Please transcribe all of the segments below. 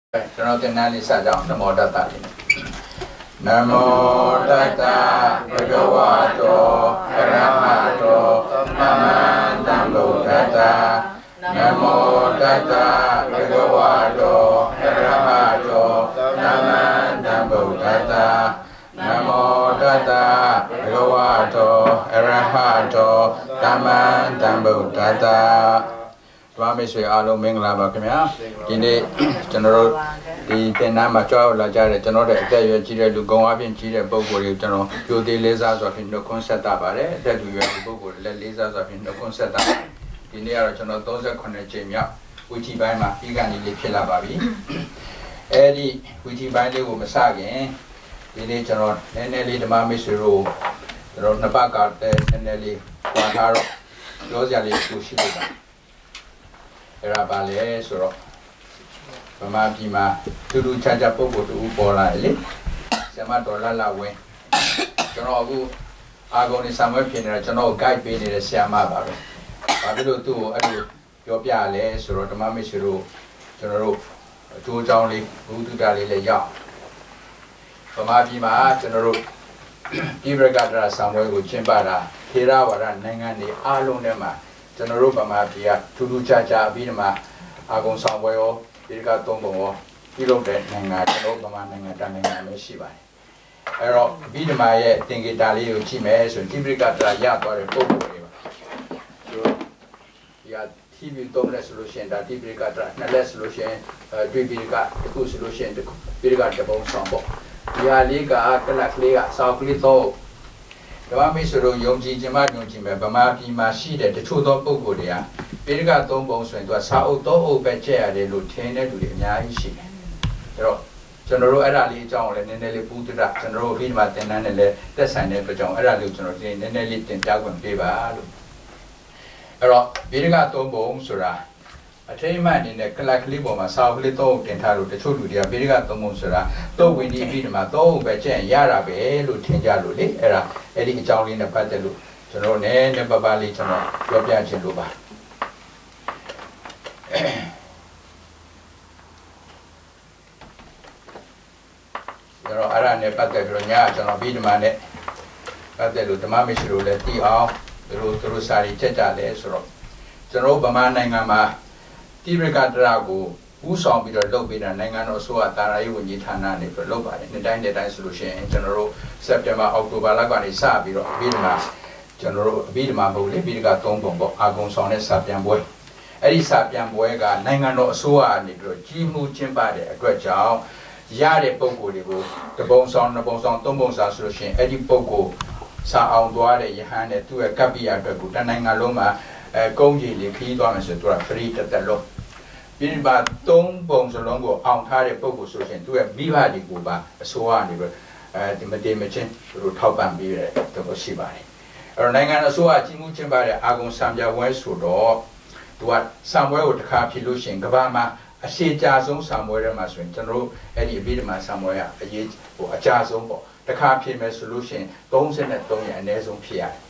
ကျွန်တော်တင်နန်းလေးစကြအောင်နမောတတ္တလေးနမောတတ္တဘဂဝတောအရဟတောသမ္မာသမ္ဗုဒ္ဓတ္တနမောတတ္တဘဂဝတောအရဟတောသမ္မာသမ္ဗုဒ္ဓတ္တနမောတတ္တဘဂဝတောအရဟတောသမ္မာသမ္ဗုဒ္ဓတ္တဘာမေဆွေအားလုံးမင်္ဂလာပါခင်ဗျာဒီနေ့ကျွန်တော်တို့ဒီတင်နန်းမှာကြောက်လာကြတဲ့ကျွန်တော်တို့အသက်အရွယ်ကြီးတဲ့လူကုံအပြင်ကြီးတဲ့ပုဂ္ဂိုလ်တွေကျွန်တော်ကြိုသေးလေးစားစွာဖြင့်နှုတ်ခွန်းဆက်တာပါတယ်အသက်လူရွယ်ပုဂ္ဂိုလ်တွေလည်းလေးစားစွာဖြင့်နှုတ်ခွန်းဆက်တာဒီနေ့ကတော့ကျွန်တော်38ချိန်မြောက်ဝီချီပိုင်းမှာပြီးကန်လေးဖြစ်လာပါပြီအဲဒီဝီချီပိုင်းလေးကိုမစခင်ဒီနေ့ကျွန်တော်နည်းနည်းလေးဓမ္မမိတ်ဆွေတို့ကျွန်တော်နှစ်ပတ်ကနည်းနည်းလေးဟောထားတော့ပြောစရာလေးရှိလို့ပါအဲ့ဒါပါလေဆိုတော့ဗမာပြည်မှာတူတူချာချာပုံကိုတူပေါ်လာတယ်လေဆရာမဒေါ်လာဝင်းကျွန်တော်အခုအာဂုံနေဆံမွေးဖြစ်နေတာကျွန်တော် guide ပေးနေတဲ့ဆရာမပါပဲဘာဖြစ်လို့သူ့ကိုအဲ့လိုပြောပြလဲဆိုတော့ဓမ္မမိတ်ဆွေတို့ကျွန်တော်တို့အကျိုးအကြောင်းလေးဘုဒ္ဓတာလေးလည်းရအောင်ဗမာပြည်မှာကျွန်တော်တို့ဒီဘရကဒရာဆံမွေးကိုကျင်းပတာထေရဝါဒနိုင်ငံတွေအားလုံးထဲမှာကျွန်တော်တို့ဗမာပြည်ကထူးထူးခြားခြားပြီးတော့မှအာဂုံဆောင်ပွဲရောဒီကသုံးပုံရောပြုလုပ်တဲ့နိုင်ငံကျွန်တော်ဗမာနိုင်ငံတန်နိုင်ငံမျိုးရှိပါတယ်အဲ့တော့ပြီးတော့မှရဲ့တင်ကေတာလေးကိုကြည့်မယ်ဆိုရင်ဒီပရိကတရာရသွားတဲ့ပုံပေါ်တွေပါဒီက TV သုံးလက်ဆိုလို့ရှိရင်ဒါဒီပရိကတရာနှစ်လက်ဆိုလို့ရှိရင်တွေ့ပရိကတစ်ခုဆိုလို့ရှိရင်တစ်ခုပရိကတစ်ပုံဆောင်ပေါ့ဒီဟာလေးကကလပ်လေးကစောက်ကလေးတော့ဓမ္မမိတ်ဆွေတို့ယုံကြည်ခြင်းမှယုံကြည်မယ်ဗမာပြည်မှာရှိတဲ့တချို့သောပုဂ္ဂိုလ်တွေကပိဋကသုံးပုံဆိုရင်သူကစာအုပ်သုံးအုပ်ပဲကျက်ရတယ်လို့ထင်တဲ့လူတွေအများကြီးရှိတယ်။အဲတော့ကျွန်တော်တို့အဲ့ဒါလေးအကြောင်းကိုလည်းနည်းနည်းလေးပူးတရကျွန်တော်တို့ပြီးမှသင်တန်းနဲ့လည်းသက်ဆိုင်တဲ့အတွက်ကြောင့်အဲ့ဒါလေးကိုကျွန်တော်ဒီနည်းနည်းလေးတင်ပြခွင့်ပေးပါလို့အဲ့တော့ပိဋကသုံးပုံဆိုတာအထိမ်းအမှတ်အနေနဲ့ကလပ်ကလေးပေါ်မှာစာအုပ်ကလေးသုံးအုပ်တင်ထားလို့တချို့လူတွေကပိဋကသုံးပုံဆိုတာတော့ဝင်ဒီပြီးမှသုံးအုပ်ပဲကျက်ရတာပဲလို့ထင်ကြလို့လေအဲ့ဒါအဲ့ဒီအကြောင်းလေးနဲ့ပတ်သက်လို့ကျွန်တော်နည်းနည်းပါးပါးလေးကျွန်တော်ပြောပြချင်လို့ပါကျွန်တော်အဲ့ဒါနဲ့ပတ်သက်ပြီးတော့ညကျွန်တော်ပြီးဒီမှာနဲ့ပတ်သက်လို့ဓမ္မမိတ်ဆွေတို့လည်းသိအောင်သူတို့စာရီချက်ကြလဲဆိုတော့ကျွန်တော်ဗမာနိုင်ငံမှာတိရကတရာကိုဥဆောင်ပြီးတော့လုပ်ပေးတာနိုင်ငံတော်အစိုးရတာရာရေးဝန်ကြီးဌာနနေပြီးလုပ်ပါတယ်နှစ်တိုင်းဆိုလို့ရှိရင်ကျွန်တော်တို့စက်တင်ဘာအောက်တိုဘာလကနေစပြီးတော့ပြီးဒီမှာကျွန်တော်တို့ပြီးဒီမှာမဟုတ်လေပြီးဒီက3ပုံပေါ့အာဂုံဆောင်တဲ့စာပြန်ပွဲအဲ့ဒီစာပြန်ပွဲကနိုင်ငံတော်အစိုးရအနေပြီးတော့ကြီးမှုကျင်းပတဲ့အတွက်ကြောင့်ရတဲ့ပုံကိုယ်တွေကိုတပုံဆောင်နှစ်ပုံဆောင်သုံးပုံဆောင်ဆိုလို့ရှိရင်အဲ့ဒီပုံကိုစာအောင်သွားတဲ့ယဟန်နဲ့သူ့ရဲ့ကပ္ပိယအတွက်ကိုတနိုင်ငံလုံးမှာကုန်းကြီးလေးခီးသွားမယ်ဆိုတော့ free တက်လုံးပြီးဒီမှာ3ပုံစလုံးကိုအောင်ထားတဲ့ပုံကိုဆိုရင်သူ့ရဲ့မိဘတွေကိုပါအစိုးရအနေပြီးဒီမတေမချင်းသူတို့ထောက်ပံ့ပေးတဲ့တော့ရှိပါတယ်အဲ့တော့နိုင်ငံအစိုးရကြီးမှုကျင်းပတဲ့အာဂုံစံပြပွဲဆိုတော့သူကစံပွဲကိုတစ်ခါဖြစ်လို့ရှိရင်ကမ္ဘာမှာအရှိကြဆုံးစံပွဲတွေမှာဆိုရင်ကျွန်တော်တို့အဲ့ဒီအပြီးဒီမှာစံပွဲကအရေးအကြဆုံးပေါ့တစ်ခါဖြစ်မယ်ဆိုလို့ရှိရင်33ရက်အနည်းဆုံးဖြစ်ရတယ်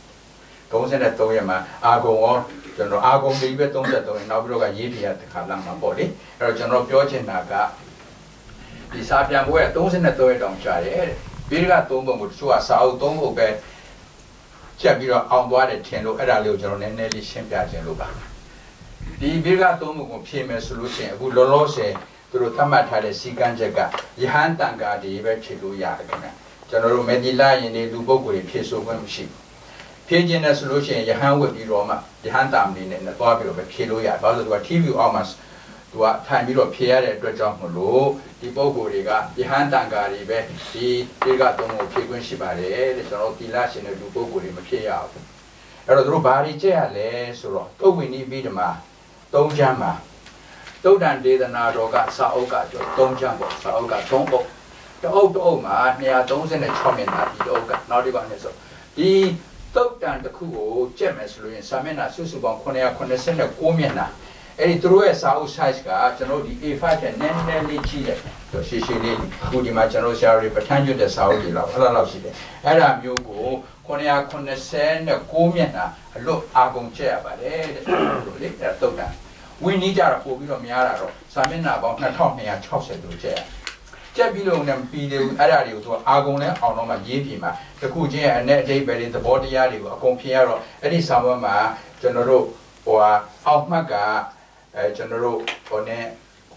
33ရက်မှာအာဂုံရောကျွန်တော်အာဂုံပြီးပဲ33ရက်နောက်ပြီးတော့ကရေးပြရတစ်ခါလာမှာပေါ့လေအဲ့တော့ကျွန်တော်ပြောချင်တာကဒီစာပြန်ပွဲက33ရက်တောင်ကြာတယ်ပြီးက3ပုံကိုတချို့ကစာအုပ်3ပုံပဲချက်ပြီးတော့အောင်သွားတယ်ထင်လို့အဲ့ဒါလေးကိုကျွန်တော်နည်းနည်းလေးရှင်းပြခြင်းလို့ပါဒီပြီးက3ပုံကိုဖြည့်မယ်ဆိုလို့ရှိရင်အခုလောလောဆယ်သူတို့သတ်မှတ်ထားတဲ့စီကံချက်ကယဟန်တန်ကာတွေပဲဖြည့်လို့ရတယ်ခင်ဗျကျွန်တော်တို့မေဒီလာရင်တွေလူပုဂ္ဂိုလ်တွေဖြည့်ဆိုခွင့်မရှိဘူးဖြည့်ခြင်းနဲ့ဆိုလို့ရှိရင်ယဟန်ဝတ်ပြီးတော့မှယဟန်တမ်နေနဲ့သွားပြီးတော့ပဲဖြည့်လို့ရတယ်ဘာလို့လဲဆိုတော့ TV အောက်မှာသူကထိုင်ပြီးတော့ဖြည့်ရတဲ့အတွက်ကြောင့်မလို့ဒီပုဂ္ဂိုလ်တွေကယဟန်တန်ကာတွေပဲဒီဒီကသုံးကိုဖြည့်ခွင့်ရှိပါတယ်တဲ့ကျွန်တော်သီလရှင်တဲ့လူပုဂ္ဂိုလ်တွေမဖြည့်ရဘူးအဲ့တော့သူတို့ဘာတွေကြည့်ရလဲဆိုတော့တုတ်ဝင်ပြီးပြီးဒီမှာ3ချမ်းမှာတုတ်တန်ဒေသနာတော်ကစာအုပ်ကကျော်3ချမ်းပေါ့စာအုပ်က3အုပ်တအုပ်မှာ236မျက်နှာဒီတအုပ်ကနောက်ဒီပါနဲ့ဆိုဒီတုတ်တန်တစ်ခုကိုကျက်မယ်ဆိုလို့ရင်စာမျက်နှာစုစုပေါင်း989မျက်နှာအဲ့ဒီသူတို့ရဲ့စာအုပ် size ကကျွန်တော်ဒီ A5 နဲ့နည်းနည်းလေးကြီးတယ်ရှည်ရှည်လေးအခုဒီမှာကျွန်တော်ဆရာတွေပဋ္ဌာန်းကျွတ်တဲ့စာအုပ်တွေလောက်အဲ့လောက်ရှိတယ်အဲ့ဒါမျိုးကို989မျက်နှာအလွတ်အာကုန်ကျက်ရပါတယ်တဲ့လို့လေအဲ့တုတ်တန် We need a Pobilo Miaro, Samina about Natomi and Chaucer to chair. Jabilo and Pido Adario to Agone, Onoma Yipima, the Kuja and Net Day Belly, the body Adio, a Compiero, Eddie Samama, General or Almaga, General One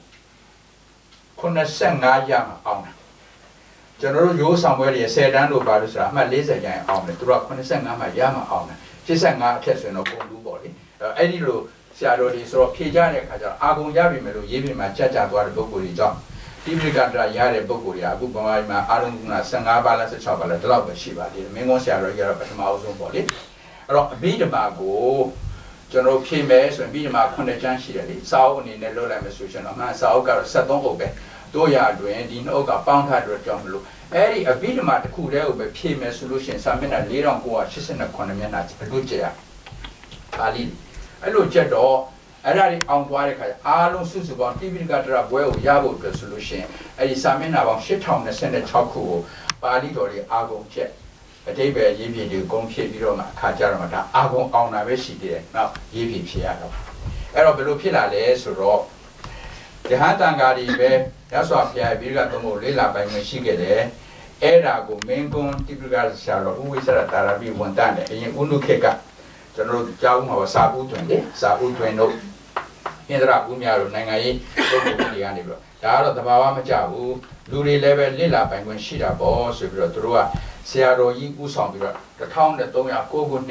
Kunasanga Yam on. General you somewhere said, and Barusra, my laser gang on the drop Kunasanga, my Yama on. She sang a test in a body. Eddie Lu, Shadow is or Kijane, Agon Yabi Melu, Yibi, my Chacha, to a Boguri John. Tibigandra Yare Boguria, Bugama, Aruna, Sanga Balance, Chocolate, Love, Shiva, the Mingo Shara, Europe, Mouse body. Bidamago, General Kimes, and Bidama Connection, Sao in the low administration of Man Sauka, Saton Obe, Doya, Dwayne, Oga, Pound Hydro John Blue. Eddie, a Bidama, the cool there will be PMS solution, something a little on Goa, Chissen economy, and Lucia. Ali, I look jet door. Already on Warika, Alon Susubon, Tibigatra, well, Yabo solution. A Samina about shit on the Senate Choku, Balidori, Agon jet. A day where Yibi do Gon Piroma, Kajaramata, Agon on a Veshide, now Yibi Piano. Aerobelo Pila, Les Ro. The Hatangari, that's why Pia Vigatomo Lila by Meshigede, Era go Mengon, Tibigal Sharo, who is at Tarabi one time, in Unukeka. General Jam or Sabu 20, Sabu 20. Indra Gumia, Nangai, Dianibo. The out of the Mawama Jabu, Luri level Lila, and when Shida Boss, Drua, Searo Yi Usambira, the town that Tonya Kogun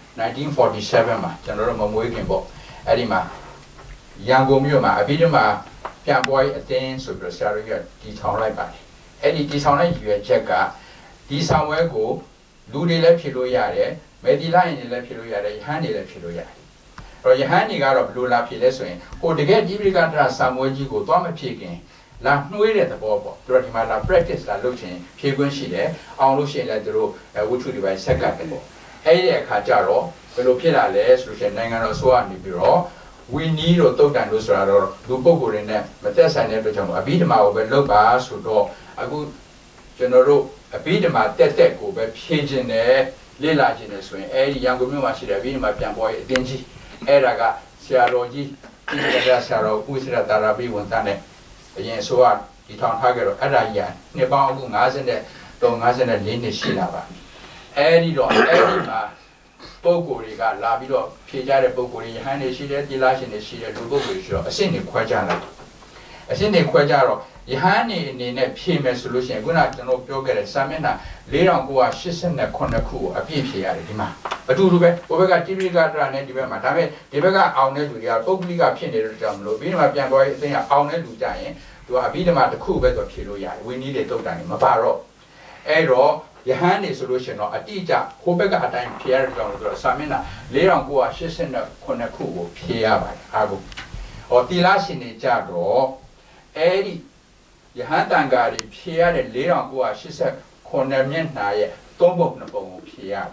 1947, General Mamuikin Bo, Edima, Yango Muma, Abidima, Pian Boy, a thing, Super Saria, the town like by. Eddie, this town like you at Jacka, this somewhere go, Luri Lepilo Yare, Mediline in Lepilo Yare, Handy Lepilo Yare. Or your handy got a blue lappy lesson, or to get Gibrigatra somewhere you go, Doma Picking, La Nuit at the Bobo, during my lab practice, La Luchin, Pigun Shide, on Luchin at the road, which would be by second. Aya Kajaro, Velopila Les, Luchin Nangan so on the bureau. We need to talk and lose rather, do Bogo in them, but that's I never jump a bit over low bars who do a good general, a bit about that go, but pigeon there, Lila Genus, when a young woman should have been my young boy, dingy. Eraga, Siaroji, Saro, Usra Tarabi, one time, again, so on, the town Hagger, Adaya, Nepal, Nazan, Don Nazan, and Lindy Shilava. Edido, Edima, Bogoriga, Labido, Pijare Bogori, Handy Shida, Dilash in the Shida, Lugo, a Cindy Quajano. A Cindy Quajaro, the honey in a PMS solution, Guna, no Yoga, Samina, Leon Goa, Shisen, a Konaku, a PPR. A Dube, Ovega Tibiga, and Matame, Debega, Aune, to the Obliga Pinner, Jamlo, Bima Pianboy, they are Aune Lujain, to a Bidama the Kubet of Kiluya. We need a total in Maparo. Ero, the handy solution of a teacher, Hobega at time Pierre John, Samina, Leon Goa, Shisen, Konaku, Pierre Abu. Or Tilasin in Jado, Eddie, the Hantangari, Pierre, and Leon Goa, she said, Conamian Naye, Tombo Nabo, Pierre.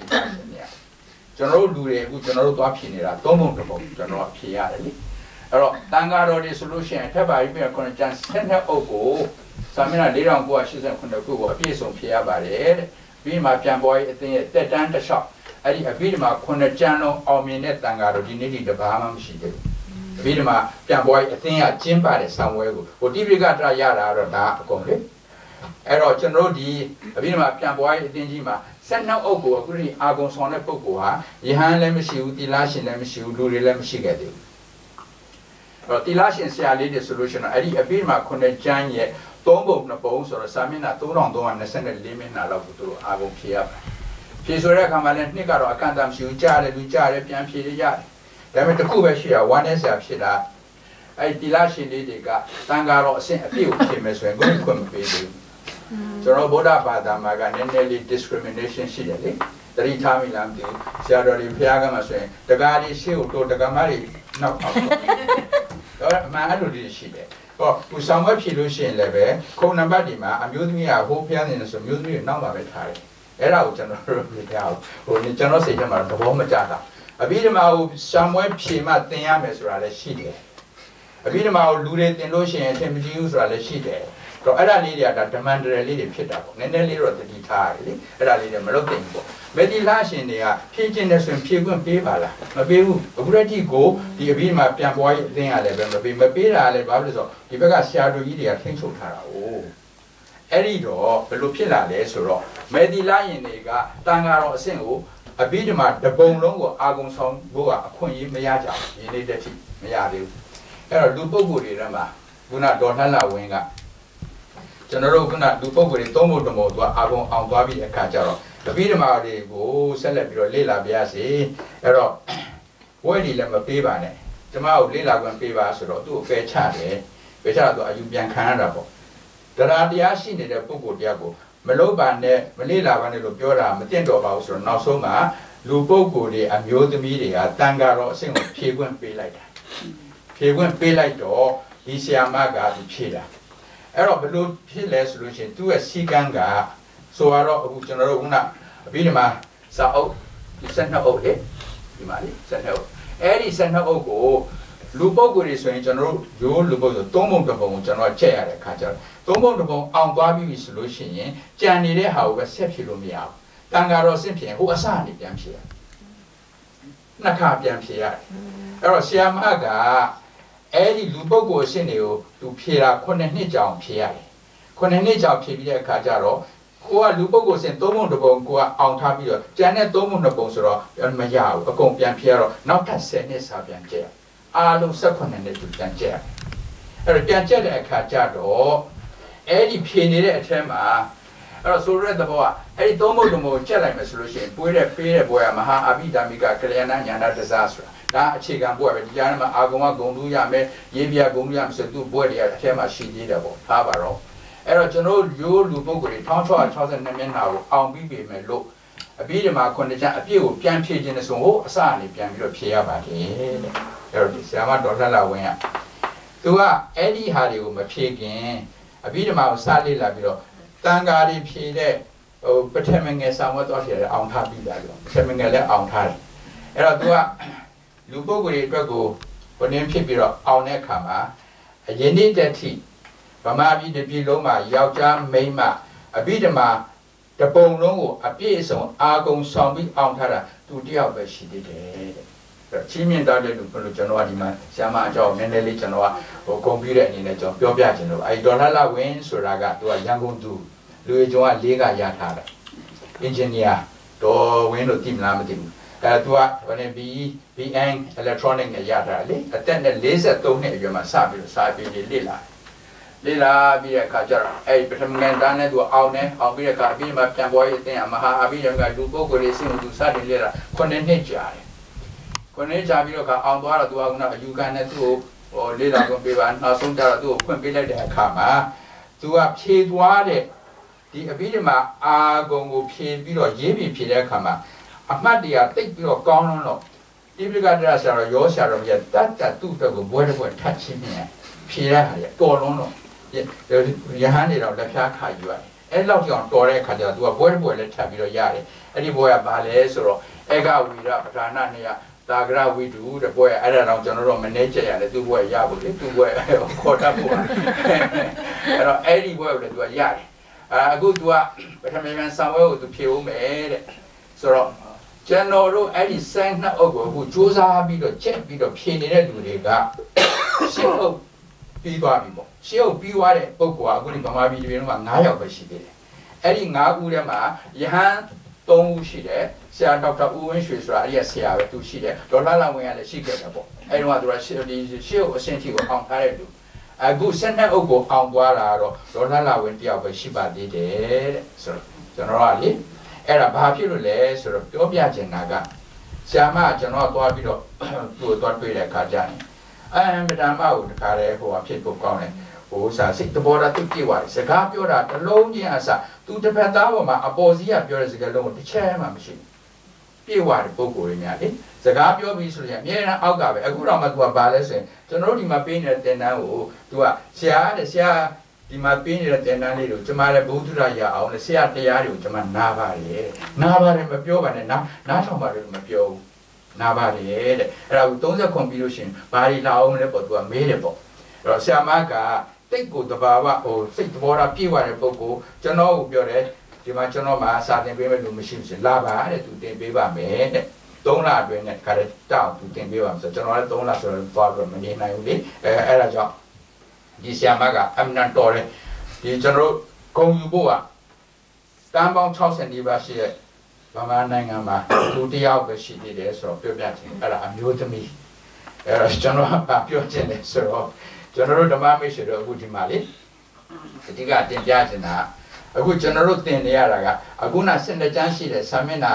General Dure, General Dapinera, Domo, General Pierre. Tangaro solution, Taba, you are going to send her Ogo, Samina Liran Goa, she's on the Google, a piece of Pierre Barrier, be my young boy, that done the shop. I did a Vidima, Conajano, or Minet Tangaro, you needed the Bahama, she did. Vidima, young boy, a thing at Jimba somewhere, or Dibiga Yara out of that, Congress. Ero General D, a Vidima, young boy, Dinjima. Send now Ogo, agree, Agon son of Pogoa, Yahan Lemishu, Dilashin Lemishu, Luri Lemishigadi. But Dilashin say I lead the solution, I did a Birma Conejan yet, Tombo Napos or Samina, Toronto, and the Senate limit, I love to Agon Pia. Pisora Kamalan Nicaro, I can't damn you, Jare, Luchare, Pian Pia. Then the Kubashia, one is up Shida. I Dilashin Lidiga, Tangaro sent a few chemists when going to be. So Boda Bada Maganelli discrimination shilly. The Ritami Lamdi, Siadori Piagama saying, the guy is sealed to the Gamari. No, Madu shille. Or with some web solution level, Kona Badima, amuse me, I hope pianists amuse me, number of time. Era general without, or the general system of the home Jata. A bit of somewhere Pima Tiames rather shille. A bit of Luret in Lotion and Tempus rather shille. တော့အဲ့ဒါလေးတွေကဒါ demand လေးတွေဖြစ်တာပေါ့နည်းနည်းလေးတော့တတိထားရတယ်လေအဲ့ဒါလေးတွေမလုပ်သင့်ဘူးပေါ့မေဒီလာရှင်တွေကဖြည့်ခြင်းနဲ့ဆိုရင်ဖြည့်ခွင့်ပေးပါလားမပေးဘူးအခုတည်းကိုဒီအပြီးမှာပြန်ပွားရေးအသင်းရလည်းပဲမပေးတာလည်းဘာလို့လဲဆိုတော့ဒီဘက်ကဆရာတို့ကြီးတွေကထိန်းချုပ်ထားတာ哦အဲ့ဒီတော့ဘယ်လိုဖြစ်လာလဲဆိုတော့မေဒီလာရင်တွေကတန်ဃာတော်အဆင့်ကိုအပြီးဒီမှာတပုံလုံးကိုအာဂုံဆောင်ဖို့ကအခွင့်အရေးမရကြဘူးယနေ့တည်းထိမရသေးဘူးအဲ့တော့လူပုဂ္ဂိုလ်တွေထဲမှာခုနဒေါ်လှလှဝင်းကကျွန်တော်တို့ခုနလူပုဂ္ဂိုလ်တွေသုံးဖို့တမို့သူကအာဂုံအောင်သွားပြီးအခါကျတော့တပိဓမ္မာတွေကိုဆက်လက်ပြီးတော့လေ့လာပြရစီအဲ့တော့ဝဲဒီလည်းမပေးပါနဲ့ကျမကိုလေ့လာခွင့်ပေးပါဆိုတော့သူ့ကိုပယ်ချတယ်ပယ်ချတော့သူအယူပြန်ခံရတာပေါ့တရားတရားရှိနေတဲ့ပုဂ္ဂိုလ်တရားကိုမလုပ်ပါနဲ့မလေ့လာပါနဲ့လို့ပြောတာမသိတော့ပါဘူးဆိုတော့နောက်ဆုံးမှာလူပုဂ္ဂိုလ်တွေအမျိုးသမီးတွေကတန်ဃာတော်အဆင့်ကိုဖြေခွင့်ပေးလိုက်တာဖြေခွင့်ပေးလိုက်တော့ဒီဆရာမကသူဖြေတာအဲ့တော့ဘယ်လိုဖြစ်လဲဆိုလို့ရှိရင်သူ့ရဲ့စီကံကဆိုတော့အခုကျွန်တော်တို့ခုနအပြီးဒီမှာစာအုပ်ဒီ12အုပ်လေဒီမှာလေ12အုပ်အဲ့ဒီ12အုပ်ကိုလူပုဂ္ဂိုလ်တွေဆိုရင်ကျွန်တော်တို့ရိုးလူပုဂ္ဂိုလ်ဆို3ပုံတစ်ပုံကိုကျွန်တော်ချက်ရတဲ့အခါကျတော့3ပုံတစ်ပုံအောင်သွားပြီဆိုလို့ရှိရင်ကြံနေတဲ့ဟာကိုပဲဆက်ဖြည့်လို့မရဘူးတန်ဃာတော်ဆင့်ဖြည့်ဟိုအစအနေပြန်ဖြည့်ရနှစ်ခါပြန်ဖြည့်ရတယ်အဲ့တော့ဆရာမကအဲ့ဒီလူပုဂ္ဂိုလ်အရှင်တွေကိုသူဖြည့်တာ9နှစ်ကြောင်ဖြည့်ရတယ်9နှစ်ကြောင်ဖြည့်ပြီးတဲ့အခါကျတော့ကိုကလူပုဂ္ဂိုလ်စဉ်3ပုံတစ်ပုံကိုကအောင်ထားပြီးတော့ကျန်တဲ့3ပုံ2ပုံဆိုတော့မရဘူးအကုန်ပြန်ဖြည့်ရတော့နောက်ထပ်10နှစ်စာပြန်ကျက်အားလုံး18နှစ်သူပြန်ကျက်အဲ့တော့ပြန်ကျက်တဲ့အခါကျတော့အဲ့ဒီဖြည့်နေတဲ့အထက်မှာအဲ့တော့ဆိုရတဲ့ဘောကအဲ့ဒီ3ပုံ2ပုံကျက်လိုက်မယ်ဆိုလို့ရှိရင်ပွေးတဲ့ပေးတဲ့ဘောကမဟာအဘိဓမ္မိကကလျာဏညာဏတစားဆိုတာဒါအခြေခံဘွဲ့ပဲဒီကြားထဲမှာအာဂုံကဂုံတူးရမယ်ရေးပြဂုံတူးရမယ်ဆိုသူ့ဘွဲ့တွေအထက်မှာရှိသေးတယ်ပေါ့ထားပါတော့အဲ့တော့ကျွန်တော်ရိုးလူပုဂ္ဂိုလ်တွေ1662မျက်နှာကိုအောင်ပြီးပြီမယ်လို့အပြီးဒီမှာခုနှစ်ချအပြည့်ကိုပြန်ဖြည့်ခြင်းနဲ့ဆိုဟိုအစအနေပြန်ပြီးတော့ဖြည့်ရပါတယ်တဲ့အဲ့တော့ဒီဆရာမဒေါ်လှလှဝင်းကသူကအဲ့ဒီဟာတွေကိုမဖြည့်ခင်အပြီးဒီမှာကိုစလေ့လာပြီးတော့တန်ဃာတွေဖြည့်တဲ့ဟိုပထမငယ်ဆောင်ဝတ်တော်ဖြည့်တယ်အောင်ထားပြီးတာလို့ပထမငယ်လည်းအောင်ထားတယ်အဲ့တော့သူကလူပုဂ္ဂိုလ်တွေအတွက်ကိုဘယ်နည်းဖြစ်ပြီးတော့အောင်တဲ့အခါမှာအရင်နေ့တည်းထိဗမာပြည်တစ်ပြည်လုံးမှာယောက်ျားမိန်းမအဘိဓမ္မာတပုံလုံးကိုအပြည့်အစုံအာဂုံဆောင်ပြီးအောင်ထားတာသူတယောက်ပဲရှိသေးတယ်တဲ့ချင်းမြင့်သားတဲ့လူဘယ်လိုကျွန်တော်ကဒီမှာဆရာမအကြောင်းနည်းနည်းလေးကျွန်တော်ကဟိုကွန်ပျူတာအနေနဲ့ကျွန်တော်ပြောပြခြင်းလို့အဲဒီဒေါ်လာလာဝင်းဆိုတာကသူကရန်ကုန်သူလူကြီးကျော်က၄ကရထားတယ်အင်ဂျင်နီယာဒေါ်ဝင်းတို့သိမလားမသိဘူးသူကဘယ်နဲ့ BN electronic နဲ့ရထားလေအသက်နဲ့43နှစ်အရွယ်မှာစပြီးတော့စာပေတွေလေ့လာပြီးတဲ့အခါကျတော့အဲ့ပထမငန်းတန်းနဲ့သူအောင်တယ်အောင်ပြီးတဲ့အခါအပြီးမှပြန်ပေါ်ရေးအတင်းအမဟာအပြီးတော့လူပုဂ္ဂိုလ်တွေစင်သူစတင်လေ့လာ9နှစ်ကြာတယ်9နှစ်ကြာပြီးတော့အောင်သွားတော့သူကကအယူခံနဲ့သူ့ကိုဟိုလေ့လာခွင့်ပေးပါနောက်ဆုံးကျတော့သူ့ကိုဖွင့်ပေးလိုက်တဲ့အခါမှာသူကဖြေသွားတဲ့ဒီအပြီးမှအာဂုံကိုဖြေပြီးတော့ရေးပြီးဖြေတဲ့အခါမှာအမှတ်တရားတိတ်ပြီးတော့ကောင်းတော့ဒီပရိကတရဆရာတော်ရောဆရာတော်ကြီးတတ်သူ့အတွက်ကိုဘွဲတစ်ဘွဲထပ်ချင်းမြန်ဖြေရတာလေတော်လုံးတော့ရဟန်းတွေတော့လက်ဖြားခါယူရတယ်အဲ့လောက်ကြောင်တော်တဲ့အခါကျတော့ तू ကဘွဲတစ်ဘွဲလည်းထပ်ပြီးတော့ရတယ်အဲ့ဒီဘွဲကဘာလဲဆိုတော့ဧကဝီရပဌာနနေရတာဂရဝိတုတဲ့ဘွဲအဲ့ဒါတော့ကျွန်တော်တို့မနေချက်ရတယ်သူ့ဘွဲရဖို့လေသူ့ဘွဲခေါ်တတ်ဖို့အဲ့တော့အဲ့ဒီဘွဲကိုလည်း तू ကရတယ်အခု तू ကပထမပြန်ဆောင်ဝဲကို तू ဖြေဦးမယ်တဲ့ဆိုတော့ကျွန်တော်တို့အဲ့ဒီစိုင်းနှစ်အုပ်ကိုအခုစူးစမ်းပြီးတော့ချက်ပြီးတော့ဖြေနေတဲ့လူတွေကရှင်းအုပ်ပြီးသွားပြီပေါ့ရှင်းအုပ်ပြီးသွားတဲ့ပုဂ္ဂိုလ်ကအခုဒီဗမာပြည်ပြည်လုံးမှာ9ယောက်ပဲရှိသေးတယ်အဲ့ဒီ9ဦးထဲမှာယဟန်3ဦးရှိတယ်ဆရာဒေါက်တာဦးဝင်းရွှေဆိုတာအဲ့ဒီဆရာပဲသူရှိတယ်ဒေါ်လာလာဝင်ကလည်းရှိခဲ့တယ်ပေါ့အဲ့တော့သူကရှင်းအုပ်အဆင့်ထိကိုအောင်ထားတဲ့လူအခု12အုပ်ကိုအောင်သွားတာတော့ဒေါ်လာလာဝင်တယောက်ပဲရှိပါသေးတယ်တဲ့ဆိုတော့ကျွန်တော်ကလေအဲ့ဒါဘာဖြစ်လို့လဲဆိုတော့ပြောပြချင်တာကဆရာမကျွန်တော်သွားပြီးတော့သူ့ကိုသွားတွေ့တဲ့အခါကျရင်မတမ်းမကိုတခါလဲဟိုအဖြစ်ကိုကောင်းတယ်ဟိုစာစိတ်တဘောတာသူကြည့်သွားတယ်စကားပြောတာတစ်လုံးချင်းအစသူတစ်ဖက်သားပေါ်မှာအပေါ်စီးကပြောတဲ့စကားလုံးကိုတစ်ချက်မှမရှိဘူးပြေဝတဲ့ပုံကိုယ်တွေများလေစကားပြောပြီးဆိုရင်အမြဲတမ်းအောက်ကပဲအခုတော့မှ तू ကဘာလဲဆိုရင်ကျွန်တော်တို့ဒီမှာပေးနေတဲ့တင်တန်းကို तू ကဆရာဒီမှာပေးနေတဲ့တင်တန်းလေးကိုကျွန်မလည်းဘုဒ္ဓရာရအောင်လေဆရာတရားတွေကိုကျွန်မနားပါတယ်မပြောပါနဲ့နားထောင်ပါတယ်လို့မပြောဘူးနားပါတယ်တဲ့အဲ့ဒါကို30ခွန်ပြီးလို့ရှိရင်ဘာတွေလာအောင်လဲပေါ့ तू ကမေးတယ်ပေါ့အဲ့တော့ဆရာမကတိတ်ကိုတဘာဝဟိုစိတ်သဘောထားပြည့်ဝတဲ့ပုဂ္ဂိုလ်ကျွန်တော်ကိုပြောတယ်ဒီမှာကျွန်တော်မှာစာတင်ပေးမဲ့လူမရှိဘူးရှင်လာပါတဲ့သူတင်ပေးပါမယ်တဲ့3လအတွင်းနဲ့ခါတဲ့တောက်သူတင်ပေးပါမယ်ဆိုကျွန်တော်လည်း3လဆိုတော့သွားပြီးမနေနိုင်ဘူးလေအဲ့ဒါကြောင့်ဒီဆရာမကအမနန်တော်တယ်ဒီကျွန်တော်ဂုံယူဖို့ကတန်းပေါင်း60နီးပါးရှိတဲ့ဗမာနိုင်ငံမှာလူတယောက်ပဲရှိသေးတယ်ဆိုတော့ပြောပြချင်အဲ့ဒါအမျိုးသမီးအဲ့တော့ကျွန်တော်ကပြောချင်တယ်ဆိုတော့ကျွန်တော်တို့ဓမ္မမိတ်ဆွေတို့အခုဒီမှာလေအဓိကတင်ပြချင်တာအခုကျွန်တော်တို့သင်နေရတာကအခုန12ကျမ်းရှိတဲ့စာမျက်နှာ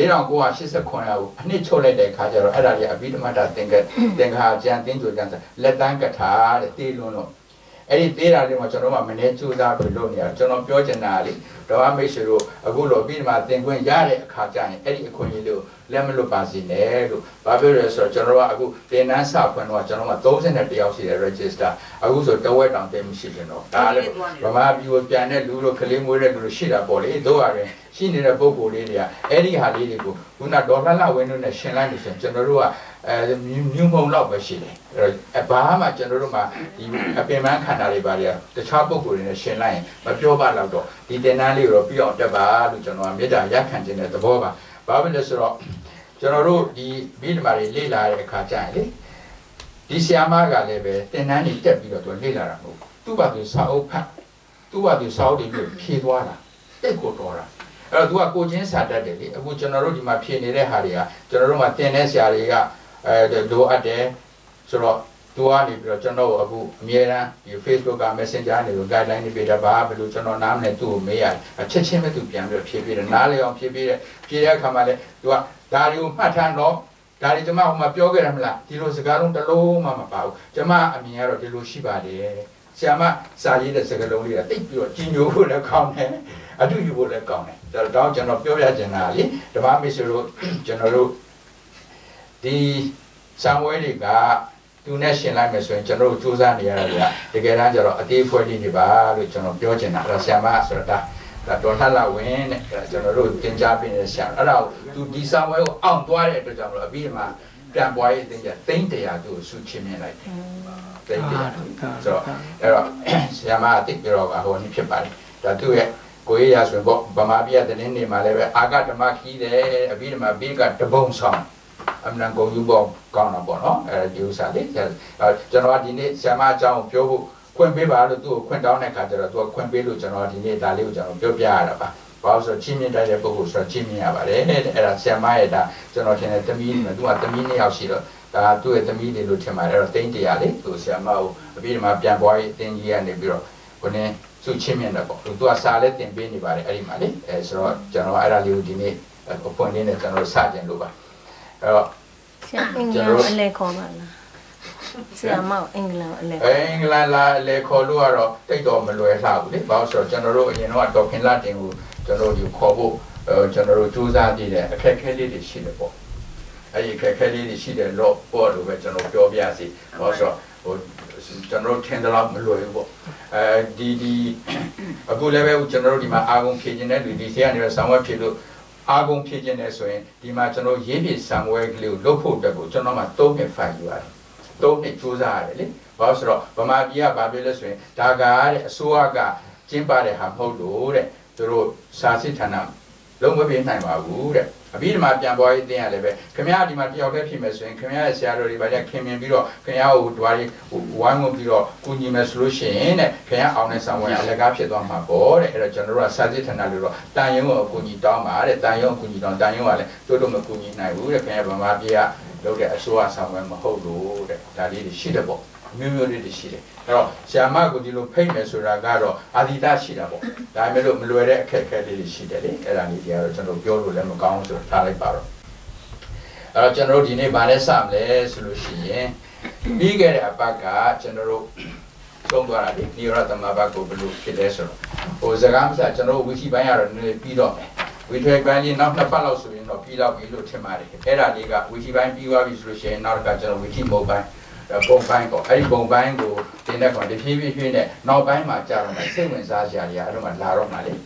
4989ကိုအနှစ်ချုပ်လိုက်တဲ့အခါကျတော့အဲ့ဒါကြီးအဘိဓမ္မာတသင်္ခါကျမ်းသင်္ကြန်ကျမ်းလက်တန်းကထာတဲ့တေးလွန်းလို့အဲ့ဒီသေးတာလေးမှာကျွန်တော်ကမနေ့ကြိုးစားပြီးလုပ်နေရကျွန်တော်ပြောချင်တာလေဓမ္မမိတ်ဆွေတို့အခုလိုပြီးဒီမှာသင်ခွင့်ရတဲ့အခါကျရင်အဲ့ဒီအခွင့်အရေးလေးကိုလက်မလွတ်ပါစေနဲ့လို့ဘာပြောရဲဆိုတော့ကျွန်တော်ကအခုသင်တန်းစဖွင့်တော့ကျွန်တော်က31ယောက်ရှိတယ် register အခုဆိုတဝက်တောင်တင်မရှိကျွန်တော်ဒါလည်းဗမာပြည်ကိုပြန်တဲ့လူတို့ကလေးမွေးတဲ့လူတို့ရှိတာပေါ့လေတို့ရတယ်ရှိနေတဲ့ပုံကိုယ်လေးတွေကအဲ့ဒီဟာလေးတွေကိုခုနဒေါ်လာဝင်းတို့နဲ့ရှင်းလိုက်လို့ဆိုရင်ကျွန်တော်တို့ကမြူမုံလောက်ပဲရှိတယ်အဲ့တော့ဘာမှကျွန်တော်တို့မှာဒီအပင်ပန်းခန္ဓာတွေပါတွေကတခြားပုံကိုယ်တွေနဲ့ရှင်းလိုက်ရင်မပြောပါတော့တော့ဒီတင်တန်းလေးကိုတော့ပြီးအောင်တက်ပါလို့ကျွန်တော်ကမေတ္တာရက်ခံခြင်းတဲ့သဘောပါဘာဖြစ်လဲဆိုတော့ကျွန်တော်တို့ဒီမိဓမ္မာတွေလေ့လာတဲ့အခါကျရင်လေဒီဆရာမကလည်းပဲတင်တန်းတွေတက်ပြီးတော့သူလေ့လာတာမဟုတ်သူ့ဘာသူစာအုပ်ဖတ်သူ့ဘာသူစာအုပ်တွေဖြေသွားတာတက်ကိုတော်တာအဲ့တော့သူကကိုချင်းစာတတ်တယ်လေအခုကျွန်တော်တို့ဒီမှာဖြေနေတဲ့ဟာတွေကကျွန်တော်တို့မှာတင်တဲ့ဆရာတွေကလိုအပ်တယ်ဆိုတော့သူကနေပြီးတော့ကျွန်တော်အခုအမြဲတမ်းဒီ Facebook က Messenger နေလို့ guideline တွေပေးတာပါဘယ်လိုကျွန်တော်နားမလဲသူ့ကိုမေးရတယ်ချက်ချင်းပဲသူပြန်ပြီးဖြေပေးတယ်နားလေအောင်ဖြေပေးတယ်ဖြေတဲ့အခါမှာလေသူကဒါတွေကိုမှတ်ထားတော့ဒါတွေကျွန်မဟိုမှာပြောခဲ့ရမလားဒီလိုစကားလုံးတစ်လုံးမှမပါဘူးကျွန်မအမြင်ကတော့ဒီလိုရှိပါတယ်ဆရာမစာရေးတဲ့စကားလုံးလေးကတိတ်ပြီးတော့ကြီးညိုဖို့လည်းကောင်းတယ်အတူယူဖို့လည်းကောင်းတယ်ဒါတော့ကျွန်တော်ပြောပြချင်တာလေဓမ္မမိတ်ဆွေတို့ကျွန်တော်တို့ဒီဆံဝဲတွေကသူနဲ့ရှင်းလိုက်မယ်ဆိုရင်ကျွန်တော်တို့စူးစမ်းနေရတာကတကယ်တမ်းကျတော့အသေးဖွဲလေးတွေပါလို့ကျွန်တော်ပြောချင်တာအဲ့ဒါဆရာမဆိုတာဒါဒေါ်ထလာဝင်းတဲ့ကျွန်တော်တို့သင်ကြားပေးနေတဲ့ဆရာအဲ့ဒါကိုသူဒီဆံဝဲကိုအောင်သွားတဲ့အတွက်ကြောင့်လို့အပြီးမှာပြန်ပွားရေးအသင်းက300သူ့ကိုစုချင်းမြင်လိုက်တယ်300ဆိုတော့အဲ့တော့ဆရာမအတိတ်ပြောတော့ဟိုနေ့ဖြစ်ပါတယ်ဒါသူ့ရဲ့ကိုရရဆိုရင်ပေါ့ဗမာပြည်တဲ့တင်းနေမှာလည်းပဲအာဂဓမ္မခီးတယ်အပြီးမှာဘေးကတပုံဆောင်အမှန်ကုန်ယူပေါ့ကောင်းတာပေါ့နော်အဲဒီဥစ္စာလေးကျွန်တော်ဒီနေ့ဆရာမအကြောင်းကိုပြောဖို့ခွင့်ပေးပါလို့သူ့ကိုခွင့်တောင်းတဲ့အခါကျတော့သူကခွင့်ပေးလို့ကျွန်တော်ဒီနေ့ဒါလေးကိုကျွန်တော်ပြောပြရတာပါဘာလို့ဆိုချင်းမြင့်တိုက်တဲ့ပုဂ္ဂိုလ်ဆိုတော့ချင်းမြင့်ရပါတယ်အဲ့ဒါဆရာမရဲ့ဒါကျွန်တော်ထင်တယ်သမီးနဲ့သူကသမီး2ယောက်ရှိတော့ဒါသူ့ရဲ့သမီးတွေလို့ထင်ပါတယ်အဲ့တော့300လေးသူဆရာမကိုအပြီးမှာပြန်ပွားရေးအတင်းကြီးကနေပြီးတော့ကိုနေစုချင်းမြင့်တယ်ပေါ့သူကစာလည်းတင်ပေးနေပါတယ်အဲ့ဒီမှာလေဆိုတော့ကျွန်တော်အဲ့ဒါလေးကိုဒီနေ့အပွင့်လေးနဲ့ကျွန်တော်စကြင်လို့ပါအဲ့တော့ဆရာအင်္ဂလန်အလဲခေါ်ပါလားဆရာမအင်္ဂလန်အလဲအင်္ဂလန်လာအလဲခေါ်လို့ကတော့တိတ်တော့မလွယ်လှဘူးလေဘာလို့ဆိုတော့ကျွန်တော်တို့အရင်တော့ဒေါက်ခင်လာတင်ကိုကျွန်တော်တို့ခေါ်ဖို့ကျွန်တော်တို့စူးစမ်းကြည့်တယ်အခက်အခဲလေးတွေရှိတယ်ပေါ့အဲ့ဒီအခက်အခဲလေးတွေရှိတယ်လို့ပေါ့လို့ပဲကျွန်တော်ပြောပြစီဘာလို့ဆိုတော့ဟိုကျွန်တော်ထင်တယ်လို့မလွယ်ဘူးပေါ့ဒီအခုလည်းပဲကျွန်တော်တို့ဒီမှာအာဂုံဖြည့်ခြင်းတဲ့လူဒီဆရာနေတော့ဆောင်းဝဲဖြည့်လို့အာဂုံဖြည့်ခြင်းနဲ့ဆိုရင်ဒီမှာကျွန်တော်ရေးပြဆံဝဲကလေးကိုလုပ်ဖို့အတွက်ကိုကျွန်တော်မှ3နှစ်ဖိုင်ယူရတယ်3နှစ်စူးစမ်းရတယ်လေဘာလို့ဆိုတော့ဗမာပြည်ကဘာပြောလဲဆိုရင်ဒါကတဲ့အစိုးရကကျင်းပတဲ့ဟာမဟုတ်လို့တဲ့သူတို့စာစစ်ဌာနလုံးမပြေးနိုင်ပါဘူးတဲ့အပြီးဒီမှာပြန်ပွားရေးတင်းရလည်းပဲခင်ဗျားဒီမှာတယောက်တည်းဖြစ်မယ်ဆိုရင်ခင်ဗျားရဲ့ဆရာတော်တွေဘာလဲခင်မြင်ပြီးတော့ခင်ဗျားကိုဓွားလေးဝိုင်းဝန်းပြီးတော့ကူညီမယ်ဆိုလို့ရှိရင်တဲ့ခင်ဗျားအောင်တဲ့ဆောင်ဝင်အလကားဖြစ်သွားမှာပေါ့တဲ့အဲ့တော့ကျွန်တော်တို့ကစာစစ်ဌာနလို့တော့တန်ရုံကိုအကူအညီတောင်းပါတဲ့တန်ရုံအကူအညီတောင်းတန်ရုံကလည်းတို့တို့မကူညီနိုင်ဘူးတဲ့ခင်ဗျားဗမာပြည်ကလုပ်တဲ့အစိုးရဆောင်ဝင်မဟုတ်လို့တဲ့ဒါလေးတွေရှိတယ်ပေါ့မျိုးမျိုးလေးတွေရှိတယ်အဲ့တော့ဆရာမကိုဒီလိုဖိတ်မယ်ဆိုတာကတော့အာဒီတာရှိတာပေါ့ဒါပေမဲ့လို့မလွယ်တဲ့အခက်အခဲလေးတွေရှိတယ်လေအဲ့ဒါလေးတွေကတော့ကျွန်တော်ပြောလို့လည်းမကောင်းဘူးဆိုတော့ထားလိုက်ပါတော့အဲ့တော့ကျွန်တော်တို့ဒီနေ့ဗာလဲစမလဲဆိုလို့ရှိရင်ပြီးခဲ့တဲ့အပတ်ကကျွန်တော်တို့သုံးသွားတာဒီနိရောဓသမဘတ်ကိုဘယ်လိုဖြစ်လဲဆိုတော့ဟိုစကားမစကျွန်တော်ဝီစီပိုင်းကတော့နည်းနည်းပြီးတော့မယ်ဝီထွေပိုင်းလေးနောက်2ပတ်လောက်ဆိုရင်တော့ပြီးတော့ပြီလို့ထင်ပါတယ်အဲ့ဒါလေးကဝီစီပိုင်းပြီးသွားပြီဆိုလို့ရှိရင်နောက်ကကျွန်တော်ဝီစီမုတ်ပိုင်းပုံပိုင်းပေါ့အဲ့ဒီပုံပိုင်းကိုတင်တဲ့ကောင်တဖြည်းဖြည်းနဲ့နောက်ပိုင်းမှာကြာတော့မှစိတ်ဝင်စားစရာတွေအဲ့လိုမှလာတော့မှလေ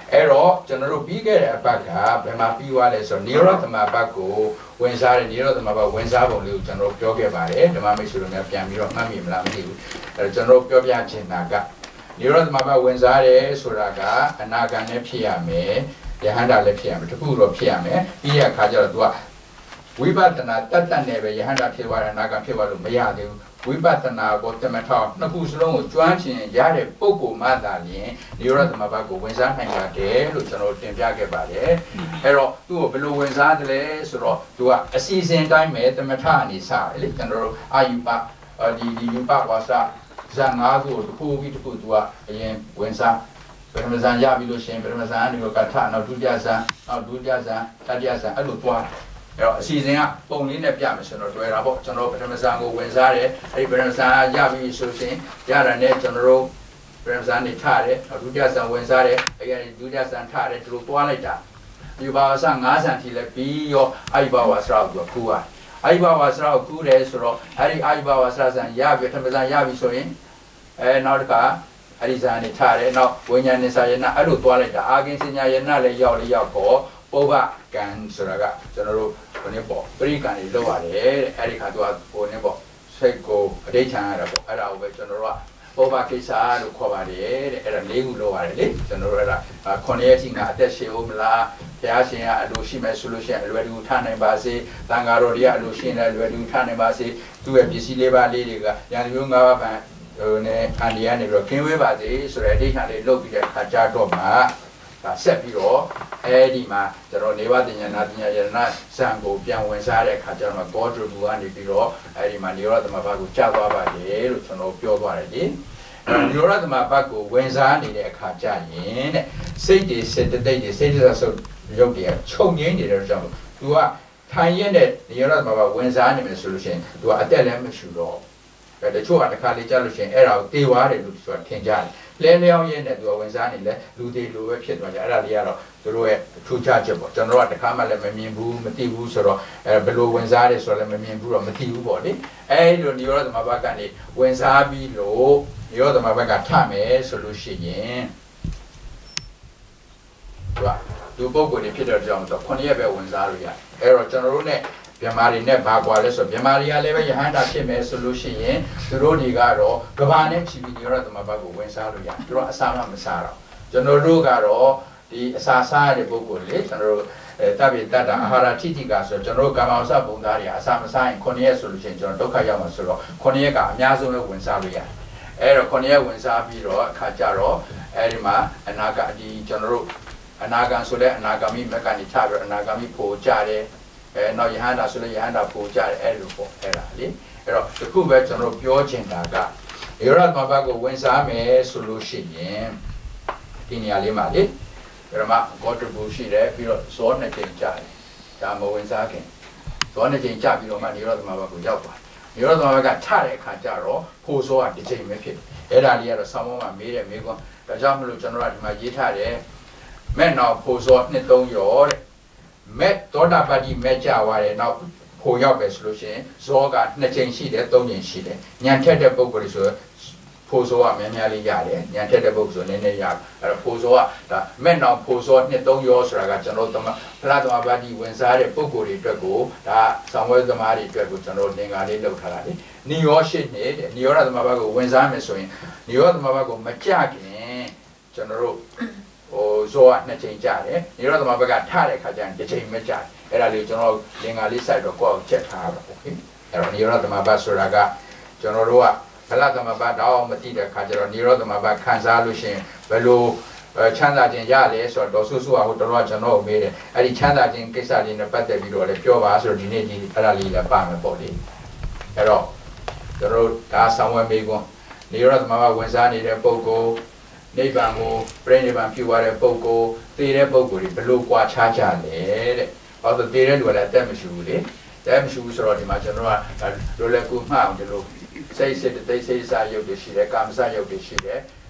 အဲ့တော့ကျွန်တော်တို့ပြီးခဲ့တဲ့အပတ်ကဘယ်မှာပြီးသွားလဲဆိုတော့နိရောဓသမဘတ်ကိုဝင်စားတဲ့နိရောဓသမဘတ်ဝင်စားပုံလေးကိုကျွန်တော်ပြောခဲ့ပါတယ်ဓမ္မမိတ်ဆွေတို့များပြန်ပြီးတော့မှတ်မိမလားမသိဘူးအဲ့ကျွန်တော်ပြောပြချင်တာကနိရောဓသမဘတ်ဝင်စားတယ်ဆိုတာကအနာဂတ်နဲ့ဖြစ်ရမယ်ယဟန္တာလည်းဖြစ်ရမယ်တခုတော့ဖြစ်ရမယ်ပြီးရခါကျတော့ तू ကဝိပဿနာတတ်နဲ့ပဲယဟန္တာဖြစ်သွားတယ်အနာဂတ်ဖြစ်သွားလို့မရသေးဘူးဝိပဿနာကိုတမထောက်နှစ်ခုစလုံးကိုကျွမ်းကျင်ရတဲ့ပုဂ္ဂိုလ်မှသာလျှင်နိရောဓသမဘတ်ကိုဝင်စားနိုင်ပါတယ်လို့ကျွန်တော်တင်ပြခဲ့ပါတယ်အဲ့တော့သူ့ကိုဘယ်လိုဝင်စားတယ်လဲဆိုတော့ तू ကအစီအစဉ်တိုင်းပဲတမထအနေစတယ်လေကျွန်တော်တို့အာယူပဒီယူပဝါစာဇန်၅ခုကိုတစ်ခုပြီးတစ်ခု तू ကအရင်ဝင်စားပထမဇန်ရပြီလို့ရှိရင်ပထမဇန်ကနေကထနောက်ဒုတိယဇန်နောက်ဒုတိယဇန်တတိယဇန်အဲ့လိုသွားအဲ့တော့အစီအစဉ်ကပုံလေးနဲ့ပြမယ်ဆိုတော့တွေ့တာပေါ့ကျွန်တော်ပထမဇန်ကိုဝင်စားတယ်အဲ့ဒီပထမဇန်ရပြီဆိုရင်ရတာနဲ့ကျွန်တော်တို့ပထမဇန်နေထားတယ်ဒုတိယဇန်ဝင်စားတယ်အဲ့ဒီဒုတိယဇန်ထားတယ်ဒီလိုသွားလိုက်တာဒီဘာဝါစ9ဇန်ထိလည်းပြီးရောအိဘာဝါစရာကိုကူးအိဘာဝါစရာကိုကူးတယ်ဆိုတော့အဲ့ဒီအိဘာဝါစရာဇန်ရပြီပထမဇန်ရပြီဆိုရင်နောက်တစ်ခါအဲ့ဒီဇန်နေထားတယ်နောက်ဝိညာဉ်နေစာယနာအဲ့လိုသွားလိုက်တာအာကင်စညာယနာလည်းရောက်ပေါ့ပုဗ္ဗကံဆိုတာကကျွန်တော်တို့ဘယ်နည်းပေါ့ပရိကံတွေလောက်ရတယ်တဲ့အဲ့ဒီခါသူကဟိုနည်းပေါ့စိတ်ကိုအဋ္ဌံရတာပေါ့အဲ့ဒါကိုပဲကျွန်တော်တို့ကပုဗ္ဗကိစ္စလို့ခေါ်ပါတယ်တဲ့အဲ့ဒါ၄ခုလောက်ရတယ်လေကျွန်တော်တို့အဲ့ဒါ9ရက်ထိငါအသက်ရှင်ဦးမလားဘုရားရှင်ကအလိုရှိမယ်ဆိုလို့ရှိရင်အလွယ်တကူထားနိုင်ပါစေတန်ဃာတော်တွေကအလိုရှိရင်လည်းအလွယ်တကူထားနိုင်ပါစေသူ့ရဲ့ပစ္စည်းလေးပါးလေးတွေကရန်သူ၅ပါးပန်ဟိုနဲ့အန်ဒီကနေပြီးတော့ခင်းဝေးပါစေဆိုတဲ့အဋ္ဌံလေးလုပ်ပြီးတဲ့အခါကြတော့မှဆက်ပြီးတော့အဲဒီမှာကျွန်တော်နေဝတဉ္ဇနာပညာယရဏဇံကိုပြန်ဝင်စားတဲ့အခါကျတော့ဂေါတရဘူကနေပြီးတော့အဲဒီမှာနိရောဓသမဘတ်ကိုကြားသွားပါတယ်လို့ကျွန်တော်ပြောသွားတယ်လေနိရောဓသမဘတ်ကိုဝင်စားနေတဲ့အခါကျရင်တဲ့စိတ်တွေစေတသိက်တွေစိတ်ဓာတ်ဆုပ်ရုပ်တွေချုပ်ငြိမ်းနေတဲ့ကြောင့်သူကထိုင်ရတဲ့နိရောဓသမဘတ်ဝင်စားနေမယ်ဆိုလို့ရှိရင်သူကအတက်လည်းမရှိတော့တချို့ကတစ်ခါလေကြားလို့ရှိရင်အဲ့ဒါကိုတေဝါတယ်လို့သူကထင်ကြတယ်လဲလျောင်းရဲနဲ့သူကဝင်စားနေလဲလူသေးလူပဲဖြစ်သွားကြအဲ့ဒါလေးကတော့သူတို့ရဲ့ထူးခြားချက်ပေါ့ကျွန်တော်ကတစ်ခါမှလည်းမမြင်ဘူးမသိဘူးဆိုတော့ဘယ်လိုဝင်စားတယ်ဆိုတော့လည်းမမြင်ဘူးတော့မသိဘူးပေါ့လေအဲ့လိုနိရောဓသမဘတ်ကနေဝင်စားပြီးလို့နိရောဓသမဘတ်ကထမယ်ဆိုလို့ရှိရင်သူပုဂ္ဂိုလ်တွေဖြစ်တဲ့ကြောင့်တော့9ရက်ပဲဝင်စားလို့ရအဲ့တော့ကျွန်တော်တို့ ਨੇ မြန်မာတွေနဲ့ဘာကွာလဲဆိုမြန်မာတွေကလည်းပဲယဟန္တာဖြစ်မယ်ဆိုလို့ရှိရင်သူတို့တွေကတော့ကဘာနဲ့ချီပြီးနိရောဓသမဘတ်ကိုဝင်စားလို့ရသူတို့အစာမစားတော့ကျွန်တော်တို့ကတော့ဒီအစာစားတဲ့ပုဂ္ဂိုလ်လေကျွန်တော်တို့တပ်ပိတ္တအာဟာရထိတိကဆိုကျွန်တော်တို့ကာမဝဆဘုံသားတွေအစာမစားရင်9ရက်ဆိုလို့ရှိရင်ကျွန်တော်ဒုက္ခရောက်မှာဆိုတော့9ရက်ကအများဆုံးပဲဝင်စားလို့ရတယ်အဲ့တော့9ရက်ဝင်စားပြီးတော့အခါကျတော့အဲ့ဒီမှာအနာဂတ်ဒီကျွန်တော်တို့အနာဂတ်ဆိုတဲ့အနာဂမိမက်ကနေချပြီးအနာဂမိဖို့ကြတယ်နောက်ယဟန္တာဆိုလည်းယဟန္တာဖို့ကြတယ်အဲ့လိုပေါ့အဲ့ဒါလေအဲ့တော့တခုပဲကျွန်တော်တို့ပြောချင်တာကနိရောဓသမဘတ်ကိုဝင်စားမယ်ဆိုလို့ရှိရင်ဒီနေရာလေးမှာလေပရမဂေါတဘူရှိတယ်ပြီးတော့ဇောနှစ်ကြိမ်ကြတယ်ဒါမဝင်စားခင်ဇောနှစ်ကြိမ်ကြပြီးတော့မှနိရောဓသမဘတ်ကိုရောက်သွားနိရောဓသမဘတ်ကထတဲ့အခါကျတော့ဖို့ဇောကတစ်ကြိမ်ပဲဖြစ်အဲ့ဒါလေးကတော့ဆောင်းမောမှာမေးတယ်မေးခွန်းဒါကြောင့်မလို့ကျွန်တော်ကဒီမှာရေးထားတယ်မဲ့နောက်ဖို့ဇောနှစ်3ရောတဲ့မဲ့သောတာပတ္တိမဲ့ကြသွားတယ်နောက်ဖို့ရောက်ပဲဆိုလို့ရှိရင်ဇောက2ကြိမ်ရှိတယ်3ကြိမ်ရှိတယ်ညံထက်တဲ့ပုဂ္ဂိုလ်ဆိုဖို့ဇောကများများလေးရတယ်ညံထက်တဲ့ပုဂ္ဂိုလ်ဆိုနည်းနည်းရတယ်အဲ့တော့ဖို့ဇောကဒါမဲ့နောက်ဖို့ဇော2 3ရောဆိုတာကကျွန်တော်တို့ဖလားသမဘတ်တိဝင်စားတဲ့ပုဂ္ဂိုလ်တွေအတွက်ကိုဒါဆောင်ဝဲသမားတွေအတွက်ကိုကျွန်တော်သင်္ကာလေးလောက်ထားတာလေနိရောရှိနေတဲ့နိရောဓသမဘတ်ကိုဝင်စားမယ်ဆိုရင်နိရောဓသမဘတ်ကိုမကြခင်ကျွန်တော်တို့ဟိုဇောက2ကြိမ်ကြတယ်နိရောဓသမဘတ်ကထတဲ့အခါကျရင်1ကြိမ်မကြတယ်အဲ့ဒါလေးကျွန်တော်သင်္ကာလေးစိုက်တော့ကိုယ့်ကိုချက်ထားတာပေါ့အဲ့တော့နိရောဓသမဘတ်ဆိုတာကကျွန်တော်တို့ကဖလားသမဘတ်တော့မသိတဲ့အခါကျတော့နိရောဓသမဘတ်ခံစားလို့ရှိရင်ဘယ်လိုချမ်းသာခြင်းရလဲဆိုတော့ဒေါ်ဆူဆူကဟိုတော်ကျွန်တော်မေးတယ်အဲ့ဒီချမ်းသာခြင်းကိစ္စလေးနဲ့ပတ်သက်ပြီးတော့လည်းပြောပါဆိုတော့ဒီနေ့ဒီအဲ့ဒါလေးလည်းပါမယ်ပေါ့လေအဲ့တော့ကျွန်တော်ဒါဆောင်ဝဲမေးခွန်းနိရောဓသမဘတ်ဝင်စားနေတဲ့ပုဂ္ဂိုလ်နိဗ္ဗာန်ကိုပြိဋိဘံပြုသွားတဲ့ပုဂ္ဂိုလ်သိတဲ့ပုဂ္ဂိုလ်တွေဘယ်လိုကွာခြားကြလဲတဲ့ဟောဆိုသိတဲ့လူကလည်းအသက်မရှိဘူးလေတဲ့မရှိဘူးဆိုတော့ဒီမှာကျွန်တော်ကလိုလည်းကူမှအောင်ဒီလိုစိတ်စိတ်တိတ်စိတ်စာရုပ်တွေရှိတယ်ကာမစရုပ်တွေရှိတယ်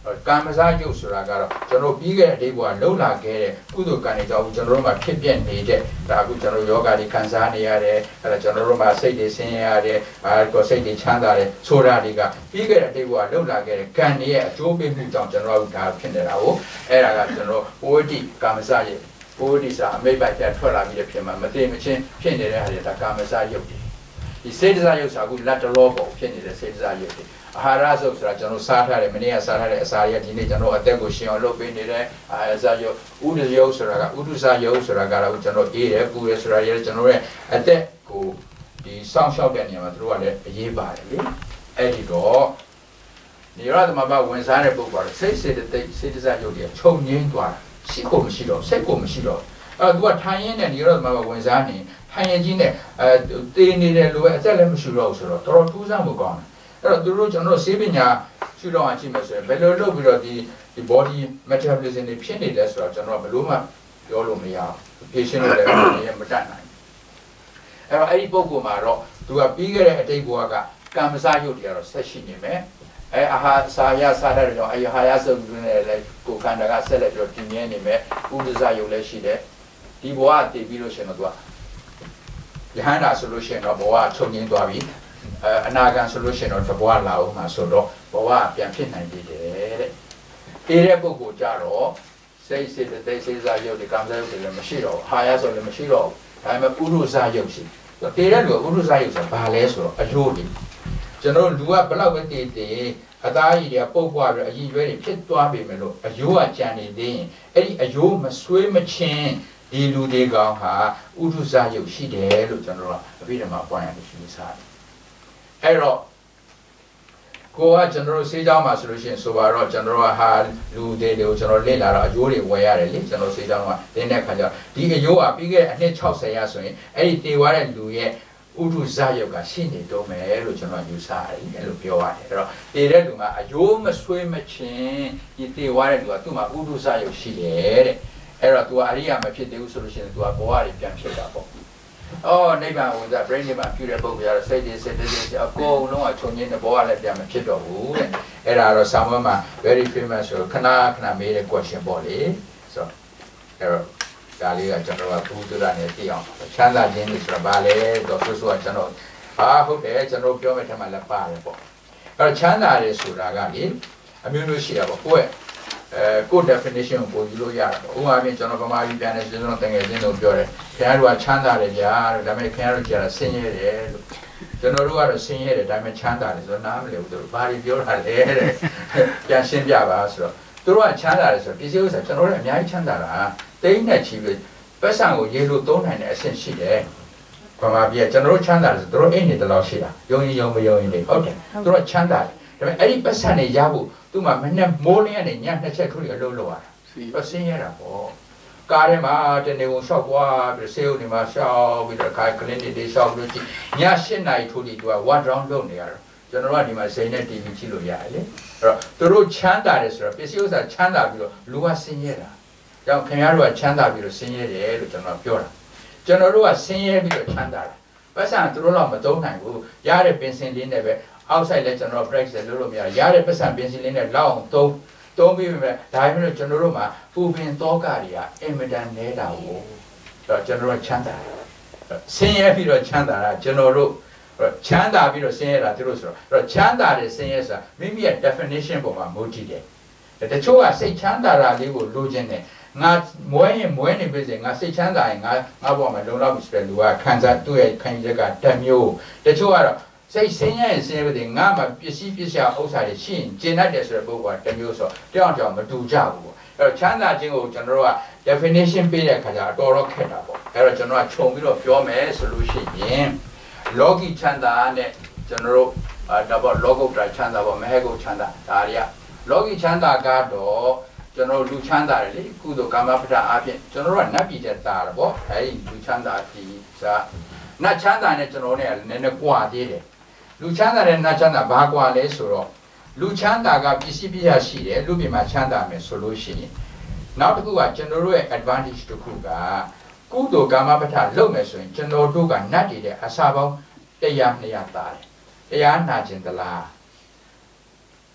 ကာမစားရုပ်ဆိုတာကတော့ကျွန်တော်ပြီးခဲ့တဲ့အတိတ်ဘဝလှုပ်လာခဲ့တဲ့ကုသိုလ်ကံတွေကြောင့်ကျွန်တော်တို့မှာဖြစ်ပြနေတဲ့ဒါအခုကျွန်တော်ယောဂတွေခံစားနေရတယ်အဲ့ဒါကျွန်တော်တို့မှာစိတ်တွေဆင်းရဲရတယ်ကိုယ်စိတ်တွေချမ်းသာတယ်ဆိုတာတွေကပြီးခဲ့တဲ့အတိတ်ဘဝလှုပ်လာခဲ့တဲ့ကံတွေရဲ့အကျိုးပေးမှုကြောင့်ကျွန်တော်တို့ဒါဖြစ်နေတာကိုအဲ့ဒါကကျွန်တော်ဝိတိကာမစားရုပ်ဝိတိစာအမိတ်ပိုက်ပြန်ထွက်လာပြီးတဲ့ဖြစ်မှာမသိမချင်းဖြစ်နေတဲ့ဟာတွေဒါကာမစားရုပ်တွေဒီစေတစာရုပ်စာအခုလက်တလောပေါ်ဖြစ်နေတဲ့စေတစာရုပ်တွေအာဟာရစုပ်ဆိုတာကျွန်တော်စားထားတယ်မနေ့ကစားထားတဲ့အစာတွေကဒီနေ့ကျွန်တော်အသက်ကိုရှင်အောင်လုပ်ပေးနေတယ်အာဟာရစာရုပ်ဥဒရုပ်ဆိုတာကဥဒုစာရုပ်ဆိုတာကတော့ကျွန်တော်အေးတယ်ပူတယ်ဆိုတာရဲ့ကျွန်တော်ရဲ့အသက်ကိုဒီစောင့်ရှောက်တဲ့နေရာမှာတို့ကလည်းအရေးပါတယ်လေအဲ့ဒီတော့နိရောဓမဘဝင်စားတဲ့ပုဂ္ဂိုလ်ကစိတ်စေတသိက်စေတစာရုပ်တွေခြုံငင်းသွားတာရှိကိုမရှိတော့စိတ်ကိုမရှိတော့အဲ့တော့သူကထိုင်ရင်းနဲ့နိရောဓမဘဝင်စားနေထိုင်ရကြီးနဲ့တေးနေတယ်လို့ပဲအသက်လည်းမရှိတော့ဘူးဆိုတော့တော်တော်ထူးဆန်းမှုကောင်းတယ်အဲ့တော့သူတို့ကျွန်တော်ဆေးပညာရှုတော့အကြည့်မယ်ဆိုရင်ဘယ်လိုလုပ်ပြီးတော့ဒီ body metabolism တွေဖြစ်နေလဲဆိုတော့ကျွန်တော်ဘယ်လိုမှပြောလို့မရဘူး patient တွေလည်းမတတ်နိုင်အဲ့တော့အဲ့ဒီပုံကမှာတော့သူကပြီးခဲ့တဲ့အတိတ်ဘဝကကံမစားရုပ်တွေကတော့ဆက်ရှိနေမယ်အာဟာစာရစားတဲ့ကြောင့်အာဟာရစုပ်တွေနဲ့လည်းကိုယ်ခန္ဓာကဆက်လက်ပြီးတော့တည်မြဲနေမယ်ဥဒ္ဒဇရုပ်လည်းရှိတယ်ဒီဘဝတည်ပြီးလို့ရှိရင်တော့သူကယဟန္တာဆိုလို့ရှိရင်တော့ဘဝချုပ်ငင်းသွားပြီအနာဂံဆိုလို့ရှိရင်တော့တဘဝလာအောင်မှာဆိုတော့ဘဝပြန်ဖြစ်နိုင်သေးတယ်တဲ့အေးတဲ့ပုဂ္ဂိုလ်ကြတော့စိတ်စေတသိက်စေစားရုပ်ဒီကံစားရုပ်တွေလည်းမရှိတော့ဘူးအာဟာရဆိုလည်းမရှိတော့ဘူးဒါပေမဲ့ဥဒ္ဒဇရုပ်ရှိတေးတဲ့လူကဥဒ္ဒဇရုပ်ဆိုတာဘာလဲဆိုတော့အယိုးတွေကျွန်တော်လူကဘလောက်ပဲတည်တည်အသားရည်တွေပုတ်ပွားပြီးအရည်ရွယ်တွေဖြစ်သွားပြီမယ်လို့အယိုးကကြံနေသေးရင်အဲ့ဒီအယိုးမဆွေးမချင်းဒီလူတွေကောင်ဟာဥဒ္ဒဇရုပ်ရှိတယ်လို့ကျွန်တော်ကအဘိဓမ္မာပွားရလို့ရှိစားတယ်အဲ့တော့ကိုကကျွန်တော်စေးကြောင်းမှာဆိုလို့ရှိရင်ဆိုပါတော့ကျွန်တော်ကဟာလူတွေကိုကျွန်တော်လေ့လာတော့အယိုးတွေဝယ်ရတယ်လေကျွန်တော်စေးကြောင်းကတင်းတဲ့ခါကျတော့ဒီအယိုးကပြီးခဲ့အနှစ်60ရဆိုရင်အဲ့ဒီတေသွားတဲ့လူရဲ့ဥဒ္ဒဇရုပ်ကရှိနေတော့မယ်လို့ကျွန်တော်ယူဆရတယ်အဲ့လိုပြောရတယ်အဲ့တော့တေတဲ့လူကအယိုးမဆွေးမချင်းဒီတေသွားတဲ့လူကသူ့မှာဥဒ္ဒဇရုပ်ရှိတယ်တဲ့အဲ့တော့ तू အရိယာမဖြစ်သေးဘူးဆိုလို့ရှိရင် तू ကဘဝတွေပြန်ဖြစ်တာပေါ့အော်နိဗ္ဗာန်ဝင်စား brain မှာပြုတဲ့ပုဂ္ဂိုလ်ကတော့စိတ်တွေစိတ်တွေအကုန်လုံးကခြုံငင်းတဲ့ဘဝလည်းပြန်မဖြစ်တော့ဘူးတဲ့အဲ့ဒါတော့ဆောင်းဝဲမှာ very famous ဆိုခဏခဏမေးတဲ့ question ပေါ့လေဆိုတော့အဲ့တော့ဒါလေးကကျွန်တော်ကဘုဒ္ဓရာနဲ့သိအောင်ချမ်းသာခြင်းဆိုတာဘာလဲတော့ဆိုဆိုကျွန်တော်ဟုတ်တယ်ကျွန်တော်ပြောမယ့်ထက်မှလည်းပါတယ်ပေါ့အဲ့တော့ချမ်းသာတယ်ဆိုတာကလေအမျိုးမျိုးရှိတာပေါ့ကိုယ့်ကို definition ကိုယူလို့ရတယ်။ဥပမာဖြင့်ကျွန်တော်ဗမာပြည်ပြန်နေကျွန်တော်တကယ်ချင်းတို့ပြောတယ်။ခင်ဗျားတို့ကချမ်းသာတယ်ဗျာလို့ဒါပေမဲ့ခင်ဗျားတို့ကျတော့ဆင်းရဲတယ်လို့ကျွန်တော်တို့ကတော့ဆင်းရဲတယ်ဒါပေမဲ့ချမ်းသာတယ်ဆိုတော့နားမလည်ဘူးသူတို့ဘာတွေပြောတာလဲတဲ့။ပြန်ရှင်းပြပါဆိုတော့သူတို့ကချမ်းသာတယ်ဆိုတော့ပစ္စည်းဥစ္စာကျွန်တော်တို့အများကြီးချမ်းသာတာတိတ်နဲ့ချီပြီးပတ်စံကိုရေလို့သုံးနိုင်တဲ့အဆင့်ရှိတယ်။ဗမာပြည်ကကျွန်တော်တို့ချမ်းသာတယ်ဆိုသူတို့အိမ်နေတလောက်ရှိတာ။ယုံရင်ယုံမယုံရင်လေဟုတ်တယ်။သူတို့ချမ်းသာတယ်ဒါပေမဲ့အဲ့ဒီပတ်စံတွေရဖို့သူ့မှာမနဲ့မိုးလင်းကနေညနှစ်ချက်ထိုးပြီးအလုပ်လုပ်ရတာဆင်းရဲတာပေါ့ကားထဲမှာတနေကုန်ရှောက်သွားပြီးဆေးရုံတွေမှာရှောက်ပြီးတော့ခါကလင်းတွေရှောက်လို့ကြည့်ည7 နာရီထိုးပြီးသူက one round လုပ်နေရတော့ကျွန်တော်ကဒီမှာစိန်နဲ့ TV ကြည့်လို့ရတယ်လေအဲ့တော့သူတို့ချမ်းသာတယ်ဆိုတော့ပစ္စည်းဥစ္စာချမ်းသာပြီးတော့လူကဆင်းရဲတာကြောင့်ခင်ဗျားတို့ကချမ်းသာပြီးတော့ဆင်းရဲတယ်လို့ကျွန်တော်ပြောတာကျွန်တော်တို့ကဆင်းရဲပြီးတော့ချမ်းသာတာပတ်စံသူတို့တော့မသုံးနိုင်ဘူးရတဲ့ပင်စင်လေးနဲ့ပဲoutside လဲကျွန်တော် practice လုပ်လို့မရရတဲ့ပတ်စံပင်စင်လေးနဲ့လောက်အောင်သုံးပြီးပြီဒါပေမဲ့ကျွန်တော်တို့မှာပူပင်သောကတွေကအင်မတန်နေတာကိုတော့ကျွန်တော်တို့ချမ်းသာဆင်းရဲပြီးတော့ချမ်းသာတာကျွန်တော်တို့ချမ်းသာပြီးတော့ဆင်းရဲတာသူတို့ဆိုတော့ချမ်းသာတဲ့ဆင်းရဲဆိုတာမိမိရဲ့ definition ပေါ်မှာမူတည်တယ်တချို့ကစိတ်ချမ်းသာတာလေးကိုလိုချင်တယ်ငါမွဲရင်မွဲနေပြီစေငါစိတ်ချမ်းသာရင်ငါဘောမှာလုံလောက်ပြီဆိုတဲ့လူကခံစားသူ့ရဲ့ခံယူချက်ကတက်မျိုးတချို့ကတော့စိတ်ဆင်းရဲဆင်းရဲတဲ့ငါမှာပစ္စည်းပစ္စယဥစ္စာတွေရှိရင်ကျင်တတ်တယ်ဆိုတဲ့ပုဂ္ဂိုလ်ကတမျိုးဆိုတောင်းတောင်းမတူကြဘူးပေါ့အဲ့တော့ချမ်းသာခြင်းကိုကျွန်တော်တို့က definition ပေးတဲ့အခါကျတော့တော်တော်ခက်တာပေါ့အဲ့တော့ကျွန်တော်ကခြုံပြီးတော့ပြောမယ်ဆိုလို့ရှိရင်လောကီချမ်းသာနဲ့ကျွန်တော်တို့ဒါပေါ့လောကုတ္တရာချမ်းသာပေါ့မဟေကုတ်ချမ်းသာဒါတွေကလောကီချမ်းသာကတော့ကျွန်တော်လူချမ်းသာတယ်လေကုသိုလ်ကာမပဋ္ဌာအဖြစ်ကျွန်တော်တို့ကနတ်ပြည်တဲ့သားတော့ပေါ့အဲဒီလူချမ်းသာဒီစားနတ်ချမ်းသာနဲ့ကျွန်တော်နဲ့နည်းနည်းကွာသေးတယ်လူချမ်းသာနဲ့နတ်ချမ်းသာဘာကွာလဲဆိုတော့လူချမ်းသာကပစ္စည်းပြရရှိတယ်လူပြည်မှာချမ်းသာမယ်ဆိုလို့ရှိရင်နောက်တစ်ခုကကျွန်တော်တို့ရဲ့ advantage တစ်ခုကကုသိုလ်ကာမပဋ္ဌာလုပ်မယ်ဆိုရင်ကျွန်တော်တို့ကနတ်တွေတဲ့အစာပေါင်း100 200သားတယ်တရားနာခြင်းသလား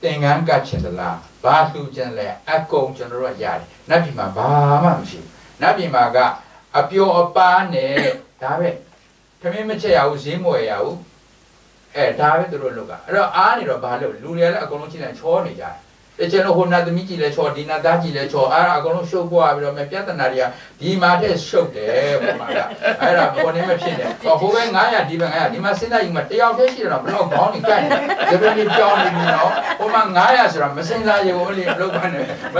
thing and catching the la, Basu General, Echo General Yard, Nabima Bamamshi, Nabimaga, a pure pane, David. Community, I was in way out. David Ruluga. Ani Robalo, Lulia, Agonochi and Chornia. The general who not the Miki Lecho, Dina Daji Lecho, Aragono show boy, Piatanaria, Di Mate show there. I don't want him a chin. For who and I, Dimasina, in Mateo, no, only kind. The very Johnny, you know, among Nayas, Masina, you only look on it.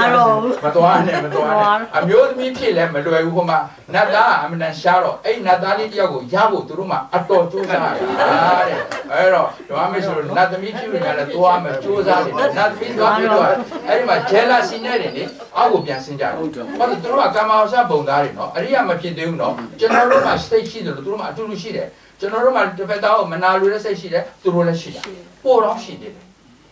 But I'm your Miki, Lemma, Nada, I'm in Shadow, ain't Nadali Yago, Yago, Turuma, Ato, Tusa. I don't know, not the Miki, and a Tuama, Tusa, not me. I jealous in it. I will be a singer. But the Druma come out of Bongarino. I am a kid, you know. General stay she the Druma to Lucia. General Pedal, Manalu say she there to Rulassia. Poor off she did.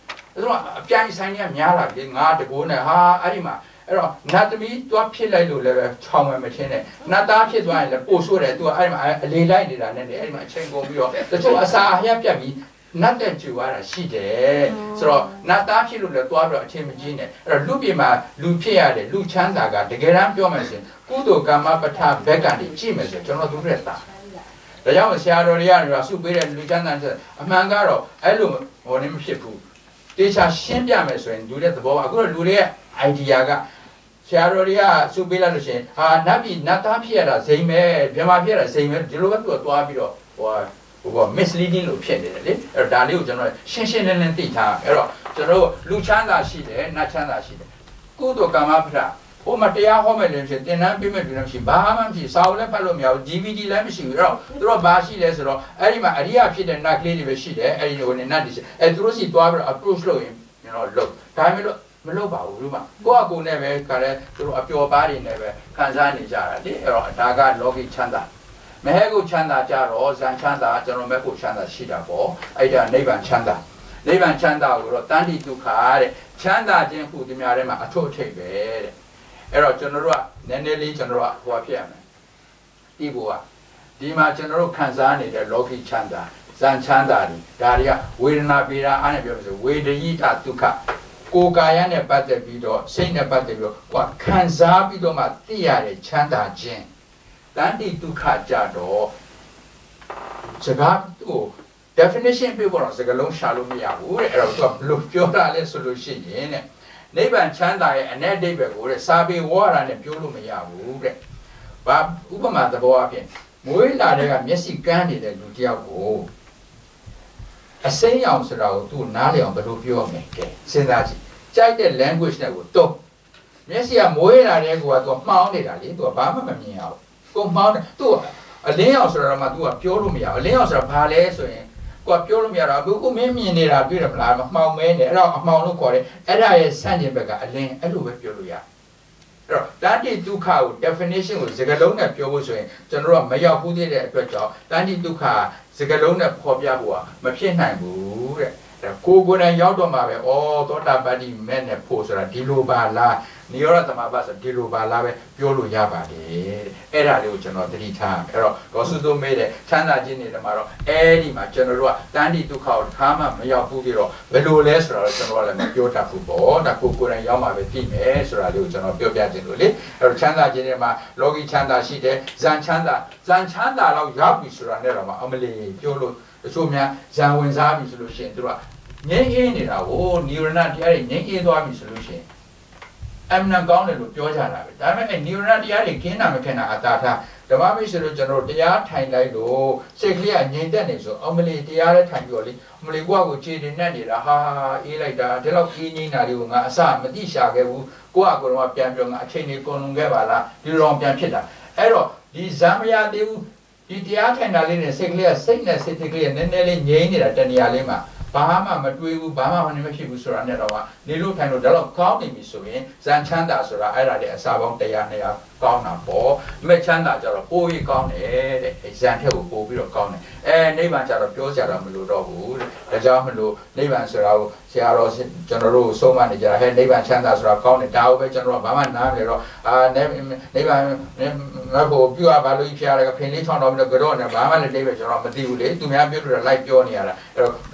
A piano signing Yara, getting out the Guna, Arima. Not me to appeal like to Chong machine. Not that kid wine, the poor sure to a lay lighted and then my chain go beyond. The two Asa Yapi. Not that you are a she there. So, not that you look at Dwabra Timogene, or Lubima, Lupia, the Luchandaga, the Geram Yomasin, Kudo Gamapata, Begani, Jimis, General Duretta. The young Siaroria, Superior Luchandan, Amangaro, Elum, or Nimshipu. These are Shimbiamas and do that the Boa, good Luria, Idiaga. Siaroria, Superior, Nabi, Natapiera, Zame, Jamapiera, Zame, Diluva to a Dwabiro, or misleading opinion, or Dalu General, Shin and Tita, General Luchanda she there, Nachanda she there. Good or Gamapra, O Matea Homelin, then I'm being she Baham, she saw the Palomia, DVD Lamshi, draw Bashi Lesero, Arima, Aria, she and not lady she there, and you in Nadis, and Rosie Dwabra approach low him, look, time Meloba, Ruma, go never, correct, through a pure body never, Kanzani Jara, or Daga Logi Chanda. Mehego Chanda Jaro, Zanchanda, General Meku Chanda Shidabo, Ida Nevan Chanda. Nevan Chanda, Rotandi Ducare, Chanda Jenku di Miarema, a tote bed. Ero General, Neneli General, Wapiam. Ibua. Dima General Kanzani, the Loki Chanda, Zanchandari, Daria, Wilna Bira, Anabus, Wida Duca. Go Guyana Batabido, Saint Batabido, what Kanzabido Matia, Chanda Jen. Dandi Duca Jado Sagab definition people on Sagalon Shalomia, Lupiola solution in it. Neban Chanda and Ned David would Sabi war and a Pulumia would. But Ubama the Boapian, Muilla de Messi candidate Ludiago. A saying answer out to Nali on the Lupio make, say that Chai language that would talk. Messi a Muilla de Guato mounted a little Obama meow. Compound to a layout or a Madua Purumia, a layout of Palace, Quapurumia, who may mean it a bit of Mount Maine, Mount Quarry, and I send him back a lane and over Puria. That is Duca definition was Zigalona Puruswing, General Maya who did a good job, Dandy Duca, Zigalona Popiahua, Machina Boo, the Kogo and Yodoma, all Dota Badi men and post or Diluba la. Near the Mabasa Diluba Lave, Piolu Yabadi, Era Luciano 3 times, Ero, Gosudo made a Chana Gini the Maro, Eddie, my general, Dandy to call Kama, Mayapugiro, Velu Lesra, General and Piota Fubo, the Kuku and Yama with team, Esra Luciano, Piopiatinuli, or Chanda Genema, Logi Chanda Shide, Zanchanda, Yapisura Nerama, Amelie, Piolo, the Sumia, Zanwinzabi solution, Yen, oh, Nirana, Yen solution. I'm not going to do Georgia. I mean, you're not the other king. I'm a canata. The Mami General, the art time like low, sickly and Yendanis, only the other time you only walk with Nanny, ha, like that, the Lokini, Nariunga, Sam, Medisha, Guago, Piampion, a chain Conungava, the wrong Piampita. Ero, the Zamia, the art time, I didn't sickly a sickness, sickly, and then Nelly Yeni at Danialima. Bahama, Madu, Bama, and Michi Suranawa, Nilu Pano, Delo, County Missouri, Zanchanda, Sura, Ira, Savon, Diana, Gona, Bo, Mechanda, Jarapo, Gone, Zantel, Bobio, Gone, and Nevan Jarapiosa, Muludo, the Jamalu, Nevan Surau, Siaro, General, so many, Nevan Chanda, Sura, Dow, General Bama, Navero, Nevan, Napo, Pua, Balu, Pia, Peniton of the Gorona, Bama, David, Ramadu, to me, I built a light Jonia, Pogo.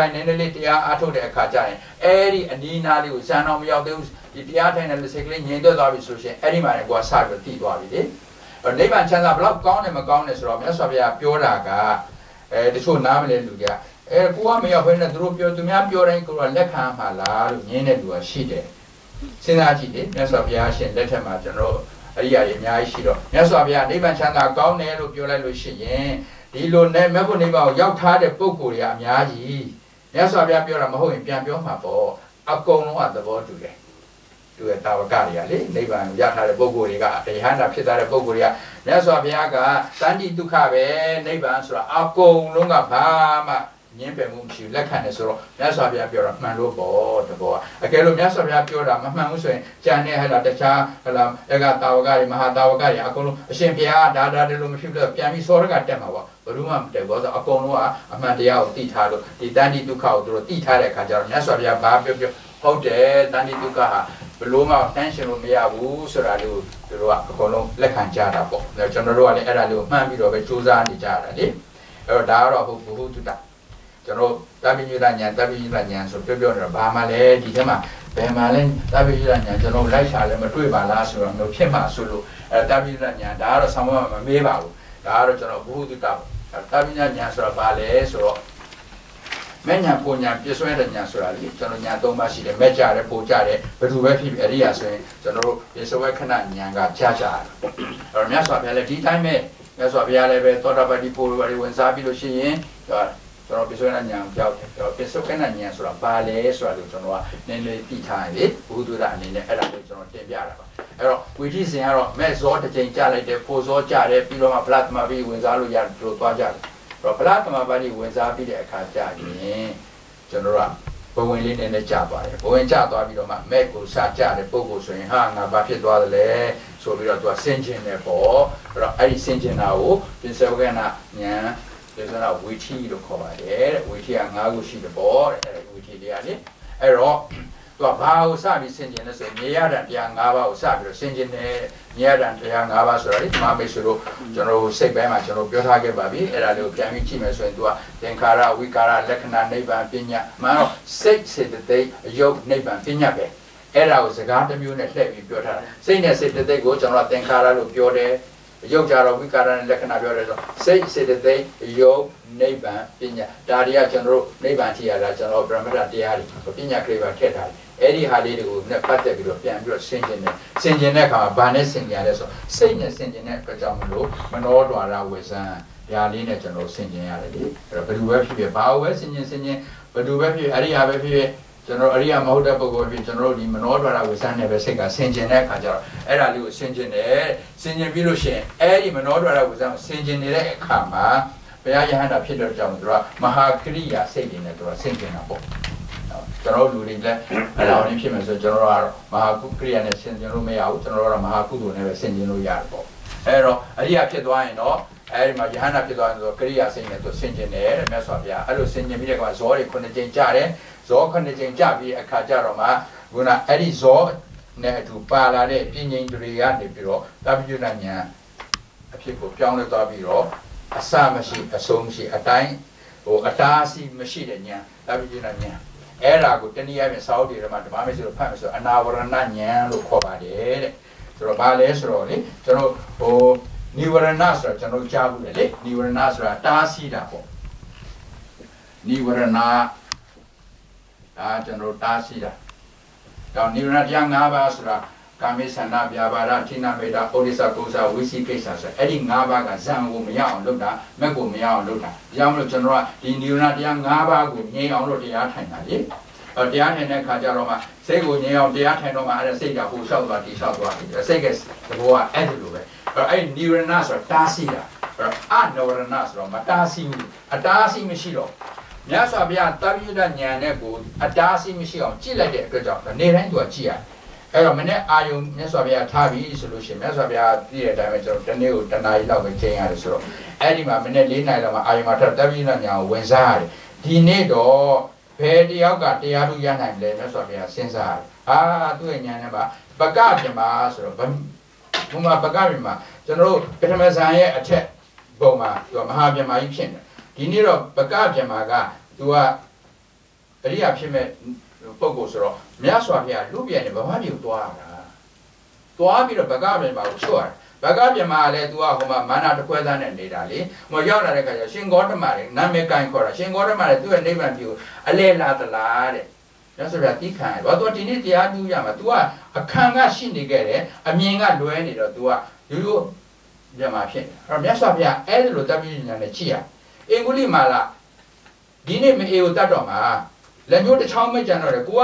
နည်းနည်းလေးတရားအားထုတ်တဲ့အခါကျရင်အဲ့ဒီအနီးနားလေးကိုဇန်တော်မရောက်သေးဘူးဒီတရားထိုင်တဲ့စိတ်ကလေးငြိမ်သက်သွားပြီဆိုရှင်အဲ့ဒီမှာလည်းကိုယ်ကစပြီးသိသွားပြီလေနိဗ္ဗာန်ချမ်းသာဘလောက်ကောင်းတယ်မကောင်းတယ်ဆိုတော့မြတ်စွာဘုရားပြောတာကတချို့နားမလဲလူကြကိုကမရောက်ဘဲနဲ့သူတို့ပြောသူများပြောတိုင်းကိုကလက်ခံမှာလားလို့ညင်းတဲ့လူကရှိတယ်စဉ်းစားကြည့်လေမြတ်စွာဘုရားရှင်လက်ထက်မှာကျွန်တော်အရိယာတွေအများကြီးရှိတော့မြတ်စွာဘုရားနိဗ္ဗာန်ချမ်းသာကောင်းတယ်လို့ပြောလိုက်လို့ရှိရင်ဒီလိုနဲ့မြတ်ဖို့နိဗ္ဗာန်ကိုရောက်ထားတဲ့ပုဂ္ဂိုလ်တွေအများကြီးမြတ်စွာဘုရားပြောတာမဟုတ်ရင်ပြန်ပြောမှာပေါ့အကုန်လုံးကသဘောတူတယ်သူရဲ့တာဝကတွေကလေနိဗ္ဗာန်ကိုရထားတဲ့ပုဂ္ဂိုလ်တွေကတရားနာဖြစ်သွားတဲ့ပုဂ္ဂိုလ်တွေကမြတ်စွာဘုရားကတဏှိဒုက္ခပဲနိဗ္ဗာန်ဆိုတာအကုန်လုံးကဘာမှငင်းပယ်မှုမရှိဘူးလက်ခံတယ်ဆိုတော့မြတ်စွာဘုရားပြောတာမှန်လို့ပေါ့တဘောအကယ်လို့မြတ်စွာဘုရားပြောတာမမှန်ဘူးဆိုရင်ကြံနေဟဲ့လားတခြားဟဲ့လားဧကတာဝကတွေမဟာတာဝကတွေအကုန်လုံးအရှင်ဘုရားဒါတယ်လို့မရှိဘူးပြန်ပြီးစောရကတက်မှာပေါ့ဘယ်သူမှမတက်ဘူးဆိုအကုန်လုံးကအမှန်တရားကိုသိထားလို့ဒီတဏှိဒုက္ခကိုသူတို့သိထားတဲ့အခါကျတော့မြတ်စွာဘုရားဘာပြောဟုတ်တယ်တဏှိဒုက္ခဟာဘလို့မှတန်းရှင်လို့မရဘူးဆိုတာလေးကိုသူတို့ကအကုန်လုံးလက်ခံကြတာပေါ့ကျွန်တော်တို့ကလည်းအဲ့ဒါလေးကိုမှန်းပြီးတော့ပဲစူးစမ်းနေကြတာလေအဲ့တော့ဒါကတော့ဘုဟုတုတ္တကျွန်တော်တပိညုတဉာဏ်တပိညုတဉာဏ်ဆိုပြောနေတာဘာမှလဲဒီထဲမှာဘယ်မှာလဲတပိညုတဉာဏ်ကျွန်တော်လိုက်ရှာလဲမတွေ့ပါလားဆိုတော့မျိုးဖြစ်မှာဆိုလို့တပိညုတဉာဏ်ဒါကတော့ဆောင်းမမေးပါဘူးဒါကတော့ကျွန်တော်ဘုဟုတုတ္တတပိညုတဉာဏ်ဆိုတာဘာလဲဆိုတော့မဲ့ညာပုံညာပြည့်စွဲတဲ့ညာဆိုတာလေကျွန်တော်ညာ၃ပါးရှိတယ်မဲ့ကြတယ်ပုံကြတယ်ဘယ်သူပဲဖြစ်ဖြစ်အရိယာဆိုရင်ကျွန်တော်တို့ပြည့်စွဲခဏညာကကြာကြာအဲ့တော့မြတ်စွာဘုရားလည်းဒီတိုင်းပဲမြတ်စွာဘုရားလည်းပဲသောတာပတိပုရိဝေဝင်စားပြီးလို့ရှိရင်ကျွန်တော်ပြည့်စွဲတဲ့ညာကိုကြောက်တယ်ပြည့်စွဲခဏညာဆိုတာဘာလဲဆိုတာကိုကျွန်တော်ကနည်းနည်းသိထားရင်လေဘုဒ္ဓရအနေနဲ့အဲ့ဒါကိုကျွန်တော်တင်ပြတာပါအဲ့တော့ဝိသီစဉ်ကတော့မဲ့ဇောတစ်ချိန်ကြာလိုက်တယ်ဖိုဇောကြာတယ်ပြီးတော့မှဗလတ်မပြီးဝင်စားလို့ရတယ်တို့သွားကြတယ်တော့ဗလာသမဘာတိဝင်စားပြီးတဲ့အခါကျရင်ကျွန်တော်ကဘဝင်လေးနဲ့ကြာသွားတယ်ဘဝင်ကျသွားပြီးတော့မှမဲ့ကိုစကြတဲ့ပုံကိုဆိုရင်ဟာငါဘာဖြစ်သွားသလဲဆိုပြီးတော့သူကဆင်ကျင်တယ်ပေါ့အဲ့တော့အဲ့ဒီဆင်ကျင်တာကိုပြင်စေဝကနာညာပြင်စေနာဝီထီလို့ခေါ်ပါတယ်ဝီထီက၅ခုရှိတယ်ပေါ့အဲ့ဒီဝီထီတွေကလေအဲ့တော့သူကဘာကိုစပြီးဆင်ကျင်လဲဆိုရင်မြေရတံတရား၅ပါးကိုစပြီးတော့ဆင်ကျင်တယ်မြေရတံတရား၅ပါးဆိုတာလေဒီမှာမိတ်ဆွေတို့ကျွန်တော်စိတ်ပိုင်းမှာကျွန်တော်ပြောထားခဲ့ပါပြီအဲ့ဒါလေးကိုပြန်ပြီးကြည့်မယ်ဆိုရင်သူကသင်္ခါရဝိကာရလက္ခဏာနိဗ္ဗာန်ပညာမှန်တော့စိတ်စေတသိက်အယုတ်နိဗ္ဗာန်ပညာပဲအဲ့ဒါကိုစကားတစ်မျိုးနဲ့လှည့်ပြီးပြောထားတယ်စိတ်နဲ့စေတသိက်ကိုကျွန်တော်သင်္ခါရလို့ပြောတယ်အယုတ်ကြတော့ဝိကာရနဲ့လက္ခဏာပြောတယ်ဆိုစိတ်စေတသိက်အယုတ်နိဗ္ဗာန်ပညာဒါတွေကကျွန်တော်တို့နိဗ္ဗာန်ထိရတာကျွန်တော်ဗြဟ္မဏတရားတွေပညာခရိပါထည့်ထားတယ်အဲ့ဒီဟာလေးတွေကိုနဲ့ပတ်သက်ပြီးတော့ပြန်ပြီးတော့ဆင်ကျင်တယ်ဆင်ကျင်တဲ့အခါမှာဘာနဲ့ဆင်ကျင်ရလဲဆိုစိတ်နဲ့ဆင်ကျင်တဲ့အတွက်ကြောင့်မလို့မနောဒွါရဝေဇံဒါလေးနဲ့ကျွန်တော်ဆင်ကျင်ရတယ်လေအဲ့တော့ဘယ်သူပဲဖြစ်ဖြစ်ဘာဝပဲဆင်ကျင်ဘယ်သူပဲဖြစ်အရိယာပဲဖြစ်ဖြစ်ကျွန်တော်အရိယာမဟုတ်တဲ့ပုဂ္ဂိုလ်ဖြစ်ကျွန်တော်တို့ဒီမနောဒွါရဝေဇံနဲ့ပဲစိတ်ကဆင်ကျင်တဲ့အခါကျတော့အဲ့ဒါလေးကိုဆင်ကျင်တယ်ဆင်ကျင်ပြီးလို့ရှိရင်အဲ့ဒီမနောဒွါရဝေဇံကိုဆင်ကျင်နေတဲ့အခါမှာဘုရားယဟန္တာဖြစ်တဲ့ကြောင့်သူကမဟာကရိယာစိတ်တွေနဲ့သူကဆင်ကျင်တာပေါ့ကျွန်တော်လူတွေလည်းအလောင်းရင်းဖြစ်မယ်ဆိုကျွန်တော်တို့ကတော့မဟာကုကရိယာနဲ့ဆင်ကျင်လို့မရဘူးကျွန်တော်တို့ကတော့မဟာကုသိုလ်နဲ့ပဲဆင်ကျင်လို့ရတယ်ပေါ့အဲ့တော့အရိယာဖြစ်သွားရင်တော့အဲ့ဒီမှာယဟန္တာဖြစ်သွားရင်ဆိုကရိယာစိတ်နဲ့သူဆင်ကျင်တယ်တဲ့မြတ်စွာဘုရားအဲ့လိုဆင်ကျင်ပြီးတဲ့ကောင်ဇောတွေ9ကြိမ်ကြတယ်ဇော9ကြိမ်ကြပြီးအခါကြတော့မှခုနအဲ့ဒီဇောနဲ့အတူပါလာတဲ့ပြင်းငိမ့်တွေကနေပြီးတော့တပိယနာညာအဖြစ်ကိုပြောင်းလဲသွားပြီးတော့အစမရှိအဆုံးမရှိအတိုင်းအတားစီမရှိတဲ့ညာတပိယနာညာအဲ့ဒါကိုတနည်းအားဖြင့်စာအုပ်တွေထဲမှာဓမ္မမေဆိုလို့ဖတ်မယ်ဆိုအနာဝရဏဉာဏ်လို့ခေါ်ပါတယ်တဲ့ဆိုတော့ဘာလဲဆိုတော့လေကျွန်တော်နိဝရဏဆိုတာကျွန်တော်ကြားဘူးလေနိဝရဏဆိုတာတားဆီးတာပေါ့နိဝရဏဒါကျွန်တော်တားဆီးတာတော့နိဝရဏတရား၅ပါးဆိုတာကာမေသနာဗျာပါဒဌိနမေတ္တာဩရိသကုသဝိသိကိစ္စဆိုအဲ့ဒီ၅ပါးကဇံကိုမရအောင်လုပ်တာမက်ကိုမရအောင်လုပ်တာဒါကြောင့်မလို့ကျွန်တော်ကဒီနိဝရဏတရား၅ပါးကိုငြိမ်အောင်လို့တရားထိုင်တာလေတရားထိုင်တဲ့ခါကျတော့မှစိတ်ကိုငြိမ်အောင်တရားထိုင်တော့မှအဲ့ဒါစိတ်ကဟိုလျှောက်သွားဒီလျှောက်သွားတယ်စိတ်ကသဘောကအဲ့ဒီလိုပဲအဲ့နိဝရဏဆိုတာတားဆီးတာအနဝရဏဆိုတော့မတားဆီးဘူးအတားဆီးမရှိတော့မြတ်စွာဘုရားတပိယဉာဏ်နဲ့ကိုအတားဆီးမရှိအောင်ကြည့်လိုက်တဲ့အတွက်ကြောင့်နေတိုင်းသူကကြည့်ရတယ်အဲ့တော့မနေ့အာယုံမြတ်စွာဘုရားထားပြီဆိုလို့ရှိရင်မြတ်စွာဘုရားသိတဲ့အတိုင်းပဲကျွန်တော်တနေ့ကိုတနားရီလောက်ပဲချိန်ရတယ်ဆိုတော့အဲ့ဒီမှာမနေ့4နာရီလောက်မှာအာယုံမှာထပ်တပိယဉာဏ်ကိုဝင်စားရတယ်ဒီနေ့တော့ဘယ်တယောက်ကတရားထုရနိုင်လဲမြတ်စွာဘုရားစဉ်းစားရတယ်ဟာသူ့ရဲ့ဉာဏ်နဲ့ပါပကပြမဆိုတော့ဘုမပကပြမကျွန်တော်တို့ပထမဇန်ရဲ့အထက်ပုံမှာသူကမဟာပြမကြီးဖြစ်နေဒီနေ့တော့ပကပြမကသူကအရိယာဖြစ်မဲ့ပုဂ္ဂိုလ်ဆိုတော့မြတ်စွာဘုရားလူပြန်နေဗမာပြည်ကိုသွားတာသွားပြီးတော့ဗကပြန်မှာကိုချွတ်ရတယ်ဗကပြန်မှာလည်း तू ကဟိုမှာမာနတခွဲသားနဲ့နေတာလေဟိုရောက်လာတဲ့ခါကျရှင်ဂေါတမလည်းနာမည်ကိုင်ခေါ်တာရှင်ဂေါတမလည်းသူ့ရဲ့နိဗ္ဗာန်ပြည်ကိုအလဲလာသလားတဲ့မြတ်စွာဘုရားတိခံတယ်ဘာလို့ तू ဒီနေ့တရားတူရမှာ तू ကအခမ်းကရှိနေခဲ့တယ်အမြင်ကလွဲနေတော့ तू ကရိုးရိုးပြန်မှာဖြစ်တယ်အဲ့တော့မြတ်စွာဘုရားအဲ့ဒီလိုတပ်ပြီးညာနဲ့ကြည့်ရအင်္ဂုလိမာလာဒီနေ့မအေကိုတတ်တော့မှာလက်ညှိုးတစ်ချောင်းမကြံတော့တယ်ကိုက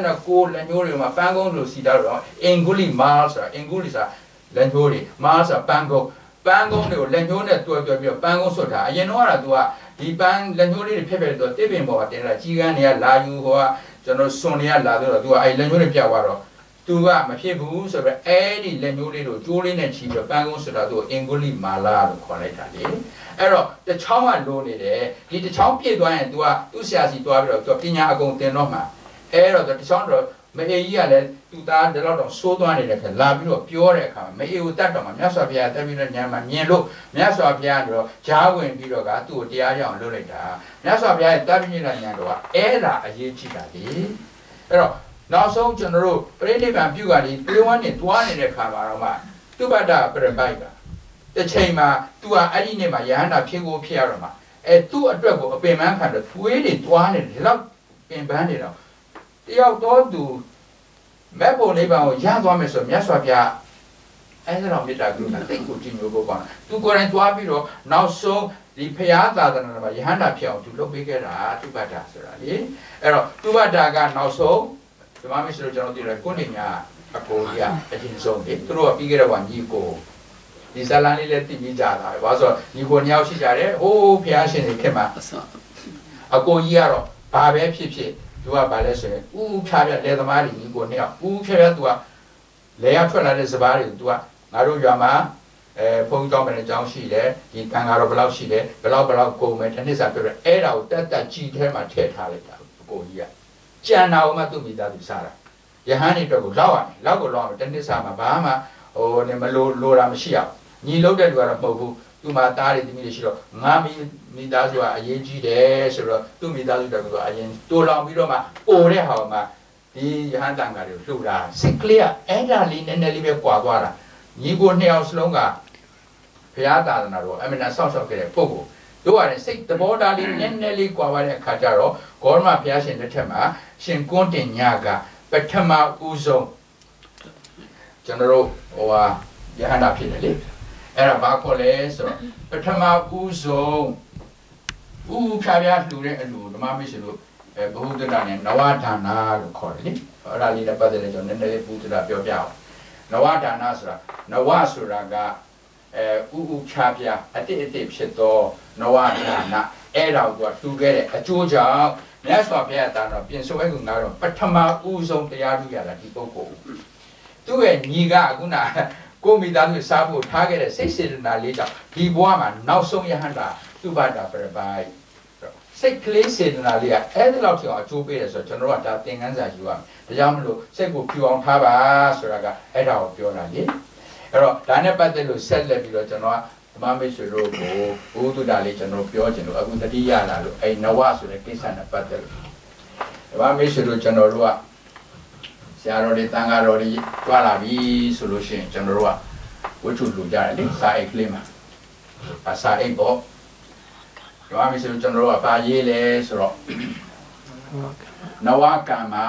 69လက်ညှိုးတွေမှာပန်းကုန်းလိုစီတာတော့အင်္ဂုလိမာဆိုတာအင်္ဂုလိဆိုတာလက်ညှိုးတွေမာဆိုတာပန်းကုန်းတွေကိုလက်ညှိုးနဲ့တွဲပြီးတော့ပန်းကုန်းဆွတ်တာအရင်တော့က तू ကဒီပန်းလက်ညှိုးလေးတွေဖက်တော့တစ်ပင်ပေါ်မှာတင်လာကြီးကန်းတွေကလာယူဟိုကကျွန်တော်စွန်တွေကလာတော့ तू ကအဲ့လက်ညှိုးတွေပြတ်သွားတော့ तू ကမဖြစ်ဘူးဆိုတော့အဲ့ဒီလက်ညှိုးလေးကိုကျိုးလေးနဲ့ချီပြီးတော့ပန်းကုန်းဆွတ်တာ तू အင်္ဂုလိမာလာလို့ခေါ်လိုက်တာလေအဲ့တော့တချောင်းကလိုနေတယ်ဒီတချောင်းပြည့်သွားရင် तू ကသူ့ဆရာစီသွားပြီးတော့ तू ပညာအကုန်သင်တော့မှာအဲ့တော့တချောင်းတော့မအေကြီးကလည်းသူသားဒီလောက်တော့စိုးသွားနေတဲ့ခါလာပြီးတော့ပြောတဲ့အခါမအေကိုတတ်တော့မှမြတ်စွာဘုရားတက်ပြီးတော့ညံမှာမြင်လို့မြတ်စွာဘုရားတော့ဂျားဝင်ပြီးတော့ကသူ့ကိုတရားရအောင်လုပ်လိုက်တာမြတ်စွာဘုရားရဲ့တက်ပြီးတဲ့ညံတော့အဲ့ဒါအရေးကြီးတာလေအဲ့တော့နောက်ဆုံးကျွန်တော်တို့ပြိဋိဘံပြုကလေးတွေးဝန်းနေတွားနေတဲ့ခါမှာတော့မှသူပတ္တပရပိုက်ကတစ်ချိန်မှာ तू ကအဲ့ဒီနေ့မှာယဟန္တာဖြစ်ကိုဖြစ်ရတော့မှာသူ့အတွက်ကိုအပင်ပန်းခံတော့သွေးတွေတွားနေတယ်ဒီလောက်ပင်ပန်းနေတော့တယောက်တော့သူမဲ့ပုံလေးပါကိုရသွားမယ်ဆိုမြတ်စွာဘုရားအဲ့ဒါတော့မေတ္တာကရုဏာသိကိုကြည်ညိုဖို့ပါသူကိုယ်တိုင်တွားပြီးတော့နောက်ဆုံးဒီဖရာသာသနာမှာယဟန္တာဖြစ်အောင်သူလုပ်ပေးခဲ့တာသူပတ္တာဆိုတာလေအဲ့တော့သူပတ္တာကနောက်ဆုံးဒီမှာမရှိလို့ကျွန်တော်သိတယ်ကိုနေညာအကိုကြီးအရင်ဆုံးလေသူတို့ကပြီးခဲ့တဲ့ဘဝညီကိုဒီဇာလန်လေးလည်းသိပြီးကြတာပဲဘာလို့ဆိုတော့ညီကိုနှစ်ယောက်ရှိကြတယ်ဟိုးဖရာရှင်တွေဖြစ်မှာအကိုကြီးကတော့ဘာပဲဖြစ်ဖြစ်သူကဘာလဲဆိုရင်ဥဖြားပြလဲသမားတွေညီကိုနှစ်ယောက်ဥဖြားပြသူကလဲရထွက်လာတဲ့စပားတွေသူကငါတို့ရွာမှာဘုန်းကြီးတော်မယ်အကြောင်းရှိတယ်ဒီကံကတော့ဘယ်လောက်ရှိတယ်ဘယ်လောက်ကုန်မယ်တစ်နှစ်စာပြောတယ်အဲ့ဒါကိုတက်ကြည်ထဲမှာထည့်ထားလိုက်တာအကိုကြီးကကြံတာမှသူ့မိသားစုစားတာယဟန်တွေအတွက်ကိုလောက်ရတယ်လောက်ကိုလောက်အောင်တစ်နှစ်စာမှာဘာမှဟိုနေမလိုတာမရှိအောင်ညီလုံးတဲ့လူကတော့မဟုတ်ဘူးသူ့မှာတားတွေသမီးတွေရှိတော့ငါမိသားစုကအရေးကြီးတယ်ဆိုတော့သူ့မိသားစုတက်ကအရင်တိုးလောင်ပြီးတော့မှပိုတဲ့ဟာမှာဒီယဟန်တန်ဃာတွေကိုလှူတာစိတ်ကလေးကအဲ့ဒါလေးနည်းနည်းလေးပဲကွာသွားတာညီကိုနှစ်ယောက်စလုံးကဘုရားသာသနာတော်အမြဲတမ်းဆောက်ရှောက်ခဲ့တဲ့ပုဂ္ဂိုလ်တို့ကလည်းစိတ်သဘောထားလေးနည်းနည်းလေးကွာသွားတဲ့အခါကျတော့ဂေါရမဘုရားရှင်လက်ထက်မှာရှင်ကွန်းတင်ညကပထမဦးဆုံးကျွန်တော်တို့ဟိုဟာယဟန္တာဖြစ်တယ်လေအဲ့ဒါဘာခေါ်လဲဆိုတော့ပထမဦးဆုံးဦးဖြားဖြားလှူတဲ့အလူဓမ္မမရှိလို့ဘုဟုတ္တရနဲ့နဝဒါနာလို့ခေါ်တယ်လေအဲ့ဒါလေးလည်းပတ်သက်တယ်ကျွန်တော်နည်းနည်းလေးဘုဟုတ္တရပြောပြအောင်နဝဒါနာဆိုတာနဝဆိုတာကဥဖြားဖြားအတိအဖြစ်သောနဝဒါနာအဲ့ဒါကိုသူလှူခဲ့တဲ့အကျိုးကြောင့်မြတ်စွာဘုရားတာတော့ပြင်ဆိုအဲ့ကငါတော့ပထမဦးဆုံးတရားထုရတာဒီပုဂ္ဂိုလ်သူ့ရဲ့ညီကအခုနကိုမိသားစုစားဖို့ထားခဲ့တဲ့စိတ်စေတနာလေးကြောင့်ဒီဘဝမှာနောက်ဆုံးယဟန္တာသူပတ္တပရပိုက်စိတ်ကလေးစေတနာလေးကအဲ့ဒီလောက်ထိအောင်အကျိုးပေးတယ်ဆိုတော့ကျွန်တော်တို့ကဒါသင်ခန်းစာယူရမယ်ဒါကြောင့်မလို့စိတ်ကိုဖြူအောင်ထားပါဆိုတာကအဲ့ဒါကိုပြောတာလေအဲ့တော့ဒါနဲ့ပတ်သက်လို့ဆက်လက်ပြီးတော့ကျွန်တော်ကဓမ္မမိတ်ဆွေတို့ကိုဘုဒ္ဓတာလေးကျွန်တော်ပြောချင်လို့အခုတတိယလာလို့အဲ့နဝဆိုတဲ့ကိစ္စနဲ့ပတ်သက်လို့ဓမ္မမိတ်ဆွေတို့ကျွန်တော်တို့ကဆရာတော်တွေတန်ဃာတော်တွေကြွလာပြီဆိုလို့ရှိရင်ကျွန်တော်တို့ကဝိထုလူကြတယ်လေစာအိတ်ကလေးမှာစာအိတ်ပေါ့ဓမ္မမိတ်ဆွေတို့ကျွန်တော်တို့ကပါရေးလဲဆိုတော့နဝကံမှာ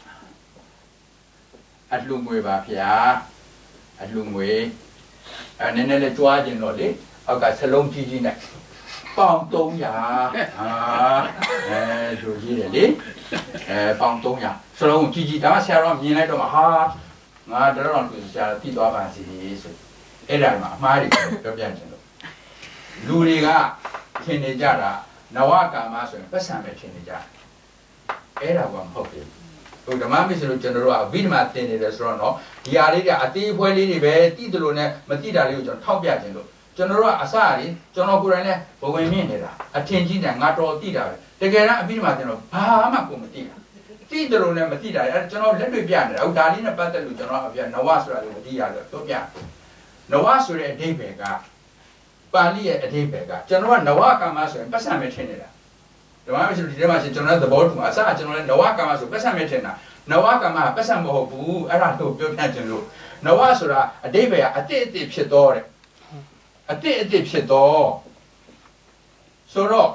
အလှငွေပါဗျာအလှငွေနည်းနည်းလေးကြွားခြင်းတော့လေအောက်ကစလုံးကြီးကြီးနဲ့ပေါင်300ဆိုရေးတယ်လေပေါင်300စလုံးကြီးကြီးဒါမှဆရာတော်မြင်လိုက်တော့မှဟာငါတော့သူဆရာတိသွားပါစီဆိုအဲ့ဒါမှအမှားတွေပြောပြချင်လို့လူတွေကထင်နေကြတာနဝကာမဆိုရင်ပတ်စံပဲထင်နေကြအဲ့ဒါကမဟုတ်ဘူးဟိုဓမ္မမစ္စလို့ကျွန်တော်တို့ကဗိဓမာသင်နေတယ်ဆိုတော့နော်ဒီဟာလေးကအသေးအဖွဲလေးတွေပဲတိတယ်လို့နဲ့မတိတာလေးကိုကျွန်တော်ထောက်ပြခြင်းလို့ကျွန်တော်တို့ကအစရီကျွန်တော်ကိုယ်တိုင်လည်းဘဝင်မြင့်နေတာအထင်ကြီးတယ်ငါတော်တိတာပဲတကယ်တော့အဗိဓမာသင်တော့ဘာမှကိုမတိတာတိတယ်လို့နဲ့မတိတာအဲ့ကျွန်တော်လက်တွေ့ပြနေတာဟုတ်ဒါလေးနဲ့ပတ်သက်လို့ကျွန်တော်အပြနဝဆိုတာလေးမတိရလို့ပြောပြနဝဆိုတဲ့အဓိပ္ပာယ်ကပါဠိရဲ့အဓိပ္ပာယ်ကကျွန်တော်ကနဝကာမဆိုရင်ပတ်စံပဲထင်နေတာဓမ္မမရှိဒီထဲမှာရှင်ကျွန်တော်လည်းသဘောတူမှာအစကျွန်တော်လည်းနဝကမ္မဆိုပတ်စံမဲ့ထင်တာနဝကမ္မပတ်စံမဟုတ်ဘူးအဲ့ဒါတို့ပြောပြခြင်းလို့နဝဆိုတာအတိပ္ပယ်ကအတိတ်ဖြစ်တော့တဲ့အတိတ်ဖြစ်တော့ဆိုတော့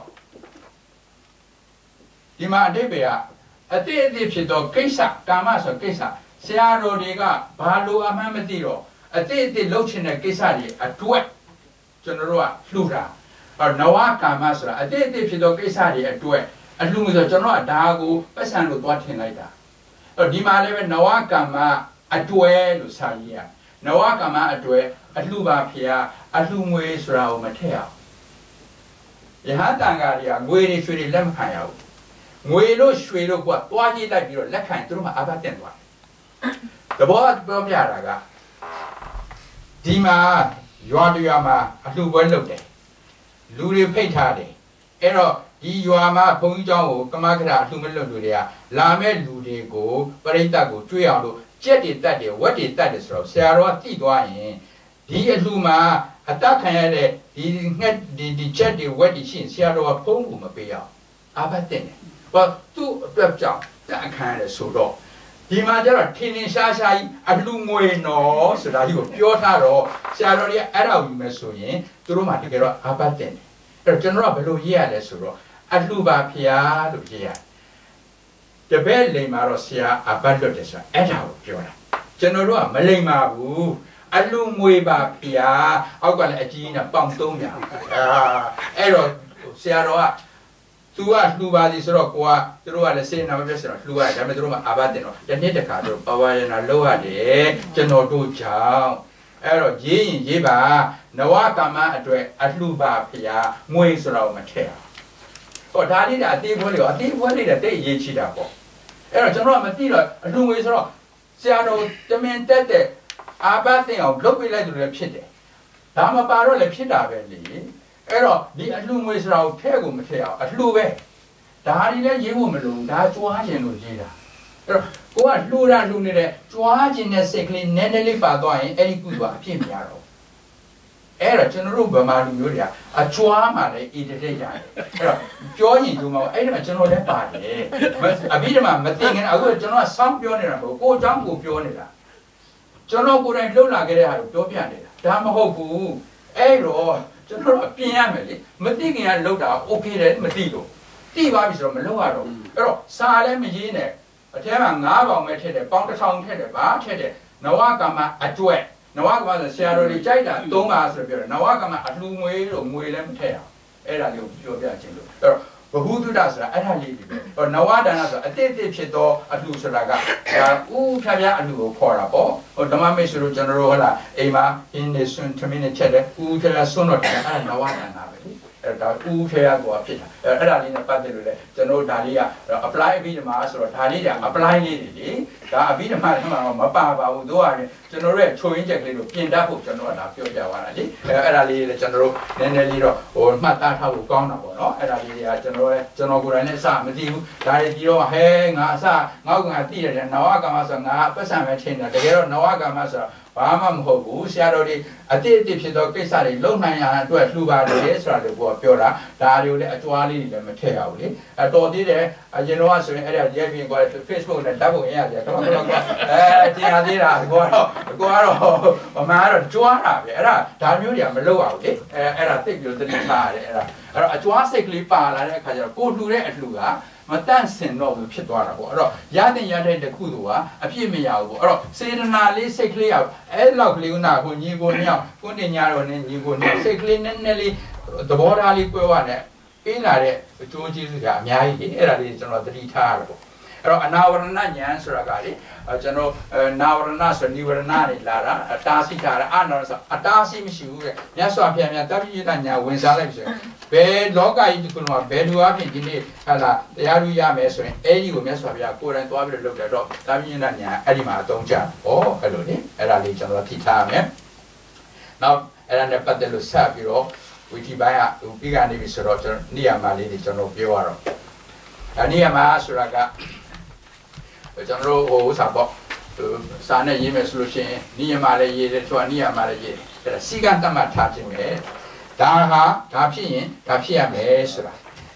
ဒီမှာအတိပ္ပယ်ကအတိတ်ဖြစ်တော့ကိစ္စကာမဆိုကိစ္စဆရာတော်တွေကဘာလို့အမှန်မသိတော့အတိတ်လှုပ်ချင်တဲ့ကိစ္စတွေအတွက်ကျွန်တော်တို့ကလှူတာနဝကာမဆိုတာအတိတ်ဖြစ်တော့ကိစ္စတွေအတွက်အလှူဆိုကျွန်တော်ကဒါကိုပတ်စံလို့သွားထင်လိုက်တာဒီမှာလည်းပဲနဝကာမအတွဲလို့စာရေးရနဝကာမအတွဲအလှပါဖေအလှငွေဆိုတာကိုမထည့်အောင်ယဟန်တန်ဃာတွေကငွေတွေရွှေတွေလက်မခံရဘူးငွေလို့ရွှေလို့ကသွားကြည့်လိုက်ပြီးတော့လက်ခံသူတို့မှအဘတ်တင်သွားတယ်တဘောပြောပြတာကဒီမှာရွာတရွာမှာအလှပွဲလုပ်တယ်လူတွေဖိတ်ထားတယ်အဲ့တော့ဒီရွာမှာဘုန်းကြီးเจ้าကိုကမကရာအလှမလွတ်လူတွေကလာမဲ့လူတွေကိုပရိသတ်ကိုကြွေးအောင်လို့ကြက်တွေတက်တယ်ဝက်တွေတက်တယ်ဆိုတော့ဆရာတော်ကတိသွားရင်ဒီအလှမှာအတခံရတဲ့ဒီငှက်ဒီကြက်တွေဝက်တွေရှိရင်ဆရာတော်ကဖုံးဖို့မပေးရအောင်အဘတ်တင်တယ်ဘာသူ့အတွက်ကြောင့်တက်ခံရတယ်ဆိုတော့ဒီမှာကျတော့ထင်းထင်းရှားရှားကြီးအလှငွေနော်ဆိုတာကြီးကိုပြောထားတော့ဆရာတော်တွေကအဲ့ဒါကိုယူမယ်ဆိုရင်သူတို့မှတကယ်တော့အဘတ်တင်တယ်အဲ့တော့ကျွန်တော်ကဘယ်လိုရေးရလဲဆိုတော့အလှပါဖျားလို့ရေးရတယ်တပည့်လိမ်မှာတော့ဆရာအဘတ်လွတ်တယ်ဆိုတာအဲ့ဒါကိုပြောတာကျွန်တော်တို့ကမလိမ်ပါဘူးအလှငွေပါဖျားအောက်ကလည်းအကြီးနဲ့ပေါင်300အဲ့တော့ဆရာတော်ကသူကလှူပါစီဆိုတော့ကိုကသူတို့ကလည်းစေနာမပြတ်ဆိုတော့လှူရတယ်ဒါပေမဲ့သူတို့ကအဘတ်တင်တော့တစ်နှစ်တခါသူတို့ပဝါရဏလောက်ရတယ်ကျွန်တော်တို့ကြောင့်အဲ့တော့ရေးရင်ရေးပါနဝကမ္မအတွက်အလှပါဖျားငွေဆိုတော့မထည့်အောင်ဟောဒါလေးကအသေးဖွဲလေးကအသေးဖွဲလေးတဲ့တိတ်ရေးချတာပေါ့အဲ့တော့ကျွန်တော်ကမသိတော့အလှငွေဆိုတော့ဆရာတော်တမင်တက်တဲ့အာဘတ်တင်အောင်လုပ်ပေးလိုက်သူလည်းဖြစ်တယ်ဒါမှပါတော့လည်းဖြစ်တာပဲလေအဲ့တော့ဒီအလှငွေဆိုတာကိုထဲကိုမထည့်အောင်အလှပဲဒါဒီလည်းရေးဖို့မလိုဘူးဒါကြွားခြင်းလို့ရေးတာအဲ့တော့ကိုကလှူတာလှူနေတဲ့ကြွားခြင်းနဲ့စိတ်ကလေးနည်းနည်းလေးပါသွားရင်အဲ့ဒီကုသိုလ်အဖြစ်မရတော့အဲ့တော့ကျွန်တော်တို့ဗမာလူမျိုးတွေကအကြွားမှလည်းအီတတဲ့ရတယ်အဲ့တော့ပြောရင်ဒီမှာအဲ့ဒီမှာကျွန်တော်လည်းပါတယ်အဘိဓမ္မာမသိခင်အခုကျွန်တော်ကစောင်းပြောနေတာမဟုတ်ကိုအကြောင်းကိုပြောနေတာကျွန်တော်ကိုယ်တိုင်လှုပ်လာခဲ့တဲ့ဟာကိုပြောပြနေတာဒါမဟုတ်ဘူးအဲ့တော့ကျွန်တော်တို့ပြင်ရမယ်လေမသိခင်ကလှုပ်တာโอเคတယ်မသိလို့သိပါပြီဆိုတော့မလှုပ်ရတော့အဲ့တော့စာလည်းမရေးနဲ့အထဲမှာ9ပေါင်ပဲထည့်တယ်ပေါင်1000ထည့်တယ်ဗာထည့်တယ်နဝကမ္မအတွဲနဝကမ္မဆိုဆရာတော်တွေကြိုက်တာ3ပါဆိုပြောတယ်နဝကမ္မအလှငွေလို့ငွေလည်းမထည့်အောင်အဲ့ဒါလေးကိုပြောပြခြင်းလို့အဲ့တော့ဘဟုတုဒ္ဒဆိုတာအဲ့ဒါလေးတွေပဲနဝဒါနဆိုတာအတိတ်ဖြစ်သောအလှဆိုတာကဒါဥဖြားဖြားအလှကိုခေါ်တာပေါ့ဟိုဓမ္မမိတ်ဆွေတို့ကျွန်တော်တို့ဟုတ်လားအိမ်မှာအင်းနေဆွန်းထမင်းနဲ့ချက်တယ်ဥဖြားဖြားဆွန်းတော့တယ်အဲ့ဒါနဝဒါနပဲလေအဲ့ဒါဥဖြားဖြားကိုဖြစ်တာအဲ့ဒါလေးနဲ့ပတ်သက်လို့လေကျွန်တော်တို့ဒါလေးက apply အဘိဓမ္မာဆိုတော့ဒါလေးက apply လေးတွေလေဒါအဘိဓမ္မာထဲမှာမပါပါဘူးတို့ကကျွန်တော်တို့ရဲ့ချိုးရင်းချက်ကလေးကိုပြင်တတ်ဖို့ကျွန်တော်ကဒါပြောပြသွားတာလေအဲ့ဒါလေးလည်းကျွန်တော်တို့နည်းနည်းလေးတော့ဟိုမှတ်သားထားဖို့ကောင်းတာပေါ့နော်အဲ့ဒါလေးတွေကကျွန်တော်ကိုယ်တိုင်လည်းစမသိဘူးဒါတွေပြီးတော့ဟဲငါအစငေါ့ကသိရတယ်နဝကမ္မဆိုငါပတ်စံပဲထင်တာတကယ်တော့နဝကမ္မဆိုဘာမှမဟုတ်ဘူးဆရာတော်တွေအတိတ်ဖြစ်သောကိစ္စတွေလုံနိုင်ရတဲ့အတွက်လှူပါတယ်ဆိုတာကိုပြောတာဒါတွေကိုလည်းအကြွားလေးတွေလည်းမထည့်ရဘူးလေတော်သေးတယ်အရင်တော့ဆိုရင်အဲ့ဒါရဲပြင်ကွာ Facebook နဲ့ဓာတ်ပုံရရတယ်တော့တင်ရသေးတာကိုကတော့ဗမာကတော့ကြွားတာပဲအဲ့ဒါမျိုးတွေကမလုပ်ရဘူးလေအဲ့ဒါသိပြီးတော့တတိထားရတယ်အဲ့တော့အကြွားစိတ်ကလေးပါလာတဲ့အခါကျတော့ကိုလှူတဲ့အလှူကမတန့်စင်တော့ဘူးဖြစ်သွားတာပေါ့အဲ့တော့ရတဲ့တခုတို့ကအပြည့်မရဘူးပေါ့အဲ့တော့စေတနာလေးစိတ်ကလေးအဲ့လောက်ကလေးကကိုညီကိုနှစ်ယောက်ကိုတင်ညာတော့နဲ့ညီကိုနှစ်စိတ်ကလေးနည်းနည်းလေးသဘောထားလေးကွဲသွားတယ်ပေးလာတဲ့အကျိုးကျေးဇူးကအများကြီးအဲ့ဒါလေးကျွန်တော်သတိထားရတယ်ပေါ့အဲ့တော့အနာဝရဏဉာဏ်ဆိုတာကလေကျွန်တော်နာဝရဏဆိုနိဝရဏတွေလာတာအတားစီထားတာအနာဆိုအတားစီမရှိဘူးတဲ့မြတ်စွာဘုရားတပည့်ဉာဏ်ဝင်စားလိုက်ဆိုရင်ဘယ်လောကကြီးတစ်ခုလုံးကဘယ်လူအဖြစ်ဒီနေ့ဟာလာတရားလူရမယ်ဆိုရင်အဲ့ဒီကိုမြတ်စွာဘုရားကိုယ်တိုင်သွားပြီးလုပ်တယ်တော့တပည့်ဉာဏ်အဲ့ဒီမှာအသုံးချဟောအဲ့လိုလေအဲ့ဒါလေးကျွန်တော်သိထားရမယ်နောက်အဲ့ဒါနဲ့ပတ်သက်လို့ဆက်ပြီးတော့ဝီတီပိုင်းကပြီးကနေပြီဆိုတော့ကျွန်တော်နေရာမှာလေးတွေကျွန်တော်ပြောရတော့နေရာမှာဆိုတာကကျွန်တော်တို့ဟိုဥစားပေါ့စာနဲ့ရေးမယ်ဆိုလို့ရှိရင်နေရာမှာလည်းရေးတယ်သူကနေရာမှာလည်းရေးတယ်အဲ့ဒါစီကံတတ်မှတ်ထားခြင်းပဲဒါဖြစ်ရင်ဒါဖြစ်ရမယ်ဆိုတာ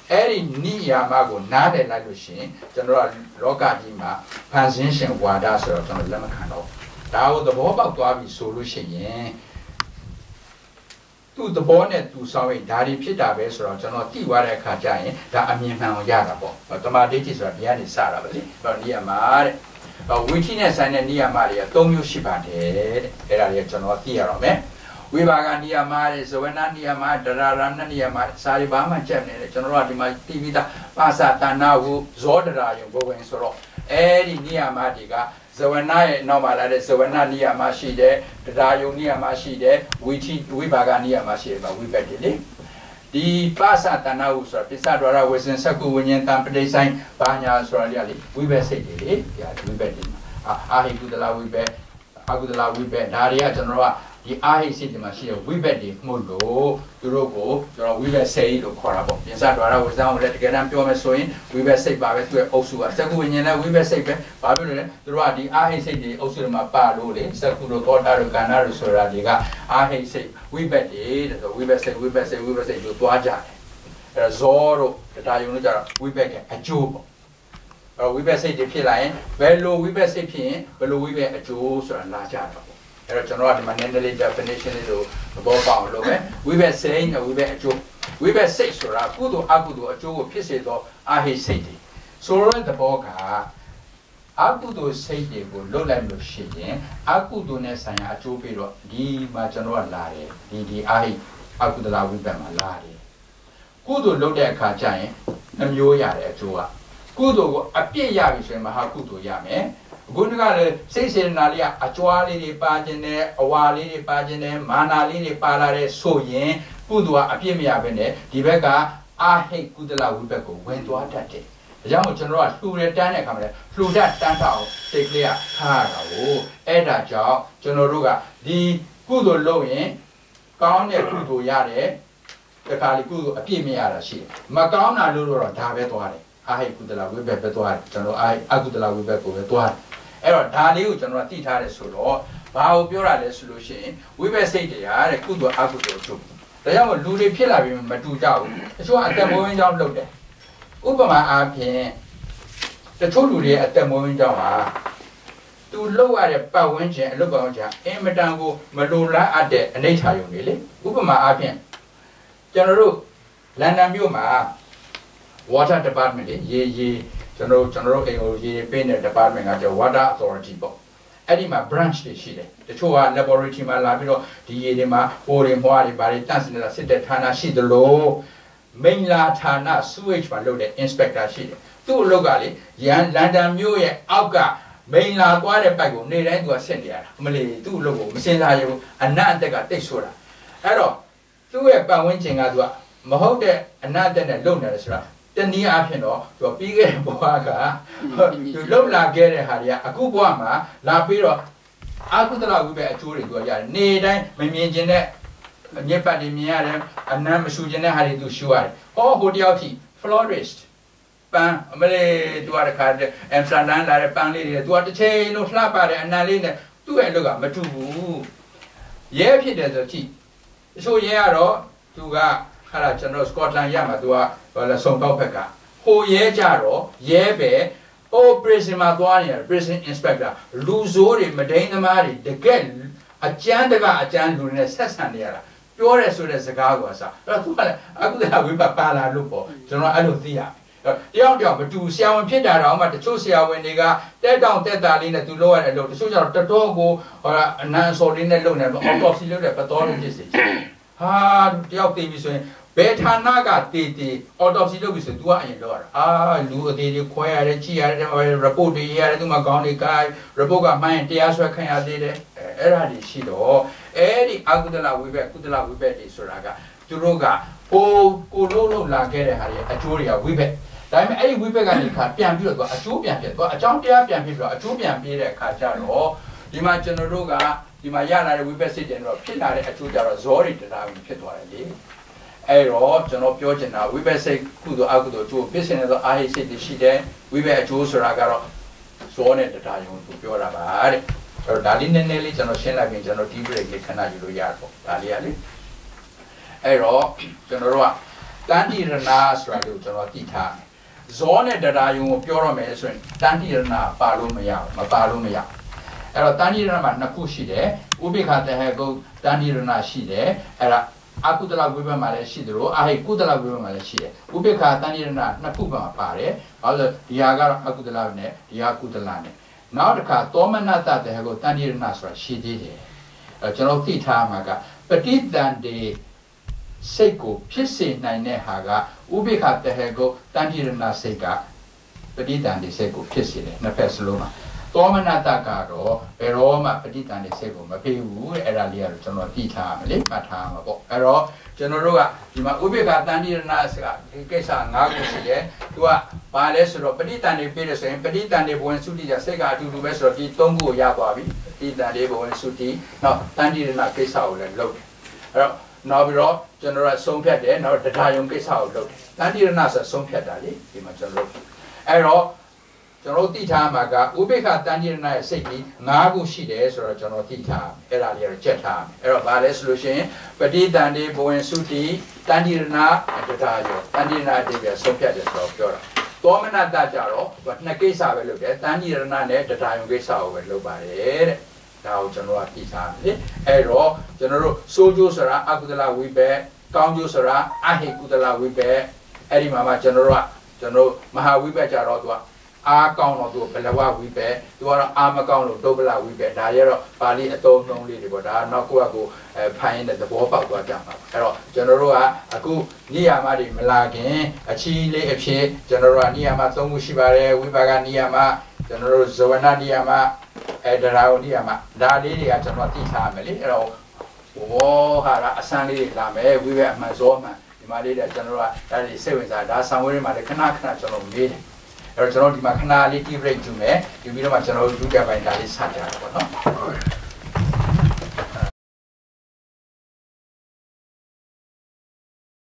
Eri ni yamago nade la lushin, general Logadi ma, Pansin Wada sir of Lemacano. Now the Boba Gabi solution. To the bonnet to sorry, Daddy Pita Bess or General Tiwara Kajain, that I mean Yarabo, but the Maditis are the Annie Sarabali, or Niamar. Witness and Niamaria, Tomu Shibate, Area General Tiarome. We were on Niamar, so when Niamar, the Ran Niamar, Saribama, General TV, Pasatana, Zodra, going solo. Eri Niamadiga, so when I normal, so when I Niamashide, the Dayo Niamashide, we bagan Niamashi, but we bet it. The Pasatana, Pisadora was in Sakuinian Tampere sign, Banya, Australia, we bet it, yeah, we bet it. I could allow we bet, I could allow we bet, Daria General. The I city machine, we bet the Mundo, Urogo, we bet say to Corabo. Inside what I was down, let get them to a sewing, we bet say Babet were also a Sakuina, we bet say Babylon, the I city also my parole, Sakuro, Canaro, Soradiga, I say, we bet it, we bet say, we bet say, we bet say, you to Aja, Zoro, the Diunuja, we bet a Jube. We bet say the Piline, below we bet say Pin, below we bet a Jews or a Laja. General Manendali definition is the ball. We were saying that we were a joke. We were six or a good Agudu, a joke, Pisido, Ahi City. So the Boga Agudu City would low land of shitting, Agudu Nessan, a Jupiro, the Majanua Lari, the Ahi Agudala Wibama Lari. Kudu load their Kajai, and you yard Joa. Kudu appear Yavish and Mahakudu Yame. Gunga says in Nalia, a Chuali Pagine, a Wali Pagine, Manali Palare, so yen, Pudua Apimia Bene, Divega, I hate Kudala Wibeko, went to attack it. The young general flew the Dana, flew that Tantao, take clear, Tara, Eda Jow, Generuga, the Kudu Loin, Gown a Kudu Yare, the Kaliku Apimia ship. Macauna Lulu Tabetuare, I hate Kudala Wibetuare, General I Agudala Wibeko. Error Dali, General Tita Solo, Bao Pura solution, we were say they are a good Agudo. The young Ludi Pilla Madu, so at the moment down loaded. Ubama Api, the Toludi at the moment down. To lower a power engine and look on Emedango, Madura at the Nata really. Ubama Api. General Landamuma, Water Department, ye. General Payne Department at the Water Authority Board. Edima branch the Chile. The two are laboratory Malabino, the Yedima, Orim Wadi Bari, dancing the city Tana Shidlo, Mainla Tana, sewage loaded inspector Chile. Two locally, Yan Landa Muye, Alga, Mainla Guada Bago, Nade to Ascendia, Malay, two logo, Messina, and Nantega Texura. Arrow, two a bowing Adwa, Mahode, and Nantan alone as well. The near Apino, to a big boaga, to low la get Haria, a good woman, La Piro, Akutala will be a jury go ya, Neda, Mamijane, Nepadi Miare, and Namasujane had to sure. Oh, Hodiauti, florist. Pan, Malay, to other card, and Sandan, like a panlady, to what the chain, no slapper, and Nalina, to a look at Matu. Yea, he does a tea. So, yeah, to ga. General Scotland Yamadua, or the Sompopeka. Ho ye jaro, ye be, oh, prison Maguania, prison inspector, Luzori, Medina Mari, the girl, a Jandaga, a Jan Lunes, Sassanera, pure as soon as the Gawasa. I could have with Pala Lupo, General Aluthia. The young job to see how Pida Rama, the Chosia when they got dead down dead Dalina to lower and low, the social of the Togo or a non-solid alone, and autopsy load at pathologist. Ah, the optimism. Betanaga Titi, autopsy is a dua in Lord. Ah, Lu did acquire a chia, report the year to Magoni Kai, Raboga Mine, Tiaswa Kaya did it. Eradi Shido, Eddie Agudala, we bet Kudala, we bet is Suraga, Turuga, Oh, Kulolo La Gere Harry, a Juria, we bet. Time a Wibega, Pian Pico, a Jupian Pico, a Champion Pico, a Jupian Pico, Cajaro, the Imaginaruga, the Mayana, we bet it in Pinari, a Juda Zori, the Ram Kitwari. Aero, General Piogena, we better say Kudo Agudo to business of I say the Shide, we better choose Ragaro, so on at the time to Piora Bari, or Dalin Nelly, General Shena, General Tibre, Canaju Yarko, Daliali. Aero, General တန်တိရဏဆိုတာကိုကျွန်တော်သိထားတယ်ဇောနဲ့တရားယုံကိုပြောရမယ်ဆိုရင်တန်တိရဏပါလို့မရဘူးမပါလို့မရအဲ့တော့တန်တိရဏမှာနှစ်ခုရှိတယ်ဥပိ္ပခတဟကုတန်တိရဏရှိတယ်အဲ့ဒါအကုသလဝိပ္ပမှာလည်းရှိတယ်လို့အဟိကုသလဝိပ္ပမှာလည်းရှိတယ်ဥပိ္ပခတန်တိရဏနှစ်ခုမှာပါတယ်ဘာလို့ဒီဟာကတော့အကုသလနဲ့ဒီဟာကုသလနဲ့နောက်တစ်ခါသောမနတတဟကုတန်တိရဏဆိုတာရှိသေးတယ်အဲ့ကျွန်တော်သိထားမှာကပဋိသန္ဓေစိတ်ကိုဖြစ်စေနိုင်တဲ့ဟာကဥပိ္ပခတဟကုတန်တိရဏစိတ်ကပဋိသန္ဓေစိတ်ကိုဖြစ်စေတယ်နှစ်ဖက်စလုံးမှာသောမနတကတော့ဘယ်တော့မှပဋိသန္ဓေစိတ်ကိုမပေးဘူးအဲ့ဒါလေးကတော့ကျွန်တော်သိထားရမယ်လေမှတ်ထားမှာပေါ့အဲ့တော့ကျွန်တော်တို့ကဒီမှာဥပိ္ပခတန်တိရဏဆိုတာဒီကိစ္စ၅ခုရှိတယ်သူကဘာလဲဆိုတော့ပဋိသန္ဓေပေးတယ်ဆိုရင်ပဋိသန္ဓေဘဝင်သုတိကစိတ်ကအတူတူပဲဆိုတော့ဒီ၃ခုကိုရသွားပြီပဋိသန္ဓေဘဝင်သုတိနောက်တန်တိရဏကိစ္စကိုလည်းလုပ်တယ်အဲ့တော့နောက်ပြီးတော့ကျွန်တော်ကဆုံးဖြတ်တယ်နောက်တရားယုံကိစ္စကိုလုပ်တယ်တန်တိရဏဆိုဆုံးဖြတ်တာလေဒီမှာကျွန်တော်အဲ့တော့ကျွန်တော်သိထားမှာကဥပိ္ပခတန်တိရဏရဲ့စိတ်ကြီး၅ခုရှိတယ်ဆိုတော့ကျွန်တော်သိထားအဲ့ဒါလေးတော့ချက်ထားအဲ့တော့ဘာလဲဆိုလို့ရှိရင်ပဋိသန္ဓေဘဝင်သုတိတန်တိရဏတရားယုံတန်တိရဏအတိပဲဆုံးဖြတ်တယ်ဆိုတော့ပြောတာသောမနတကြတော့နှစ်ကိစ္စပဲလုပ်တယ်တန်တိရဏနဲ့တရားယုံကိစ္စကိုပဲလုပ်ပါတယ်တဲ့ဒါကိုကျွန်တော်ကသိထားတယ်အဲ့တော့ကျွန်တော်တို့စိုးကျိုးဆိုတာအကုသလဝိပ္ပကောင်းကျိုးဆိုတာအဟိကုသလဝိပ္ပအဲ့ဒီမှာကျွန်တော်တို့မဟာဝိပ္ပကြတော့သူကအားကောင်းတော့သူဘလဝဝိပ္ပသူကတော့အာမကောင်းလို့ဒုဗလဝိပ္ပဒါရတော့ပါဠိအသုံးနှုန်းလေးတွေပေါ့ဒါနောက်ကိုယ့်ကိုဖိုင်းတဲ့သဘောပေါက်သွားကြမှာအဲ့တော့ကျွန်တော်တို့ကအခုနိယာမတွေမလာခင်အချီးလေးအဖြစ်ကျွန်တော်တို့ကနိယာမ၃ခုရှိပါတယ်ဝိပါကနိယာမကျွန်တော်တို့ဇဝနနိယာမတရားကိုနိယာမဒါလေးတွေကကျွန်တော်သိထားမယ်လေအဲ့တော့ဘောဟာအစမ်းလေးတွေလာမယ်ဝိပ္ပအမှန်စောမှန်ဒီမှာလေးတွေကျွန်တော်တို့ကဒါလေးစိတ်ဝင်စားဒါဆောင်ဝဲတွေမှာလည်းခဏကျွန်တော်မေးတယ်အဲ့တော့ကျွန်တော်ဒီမှာခဏလေး tea break ယူမယ်ယူပြီးတော့မှကျွန်တော်တို့ဒုတိယပိုင်းဒါလေးစကြတာပေါ့နော်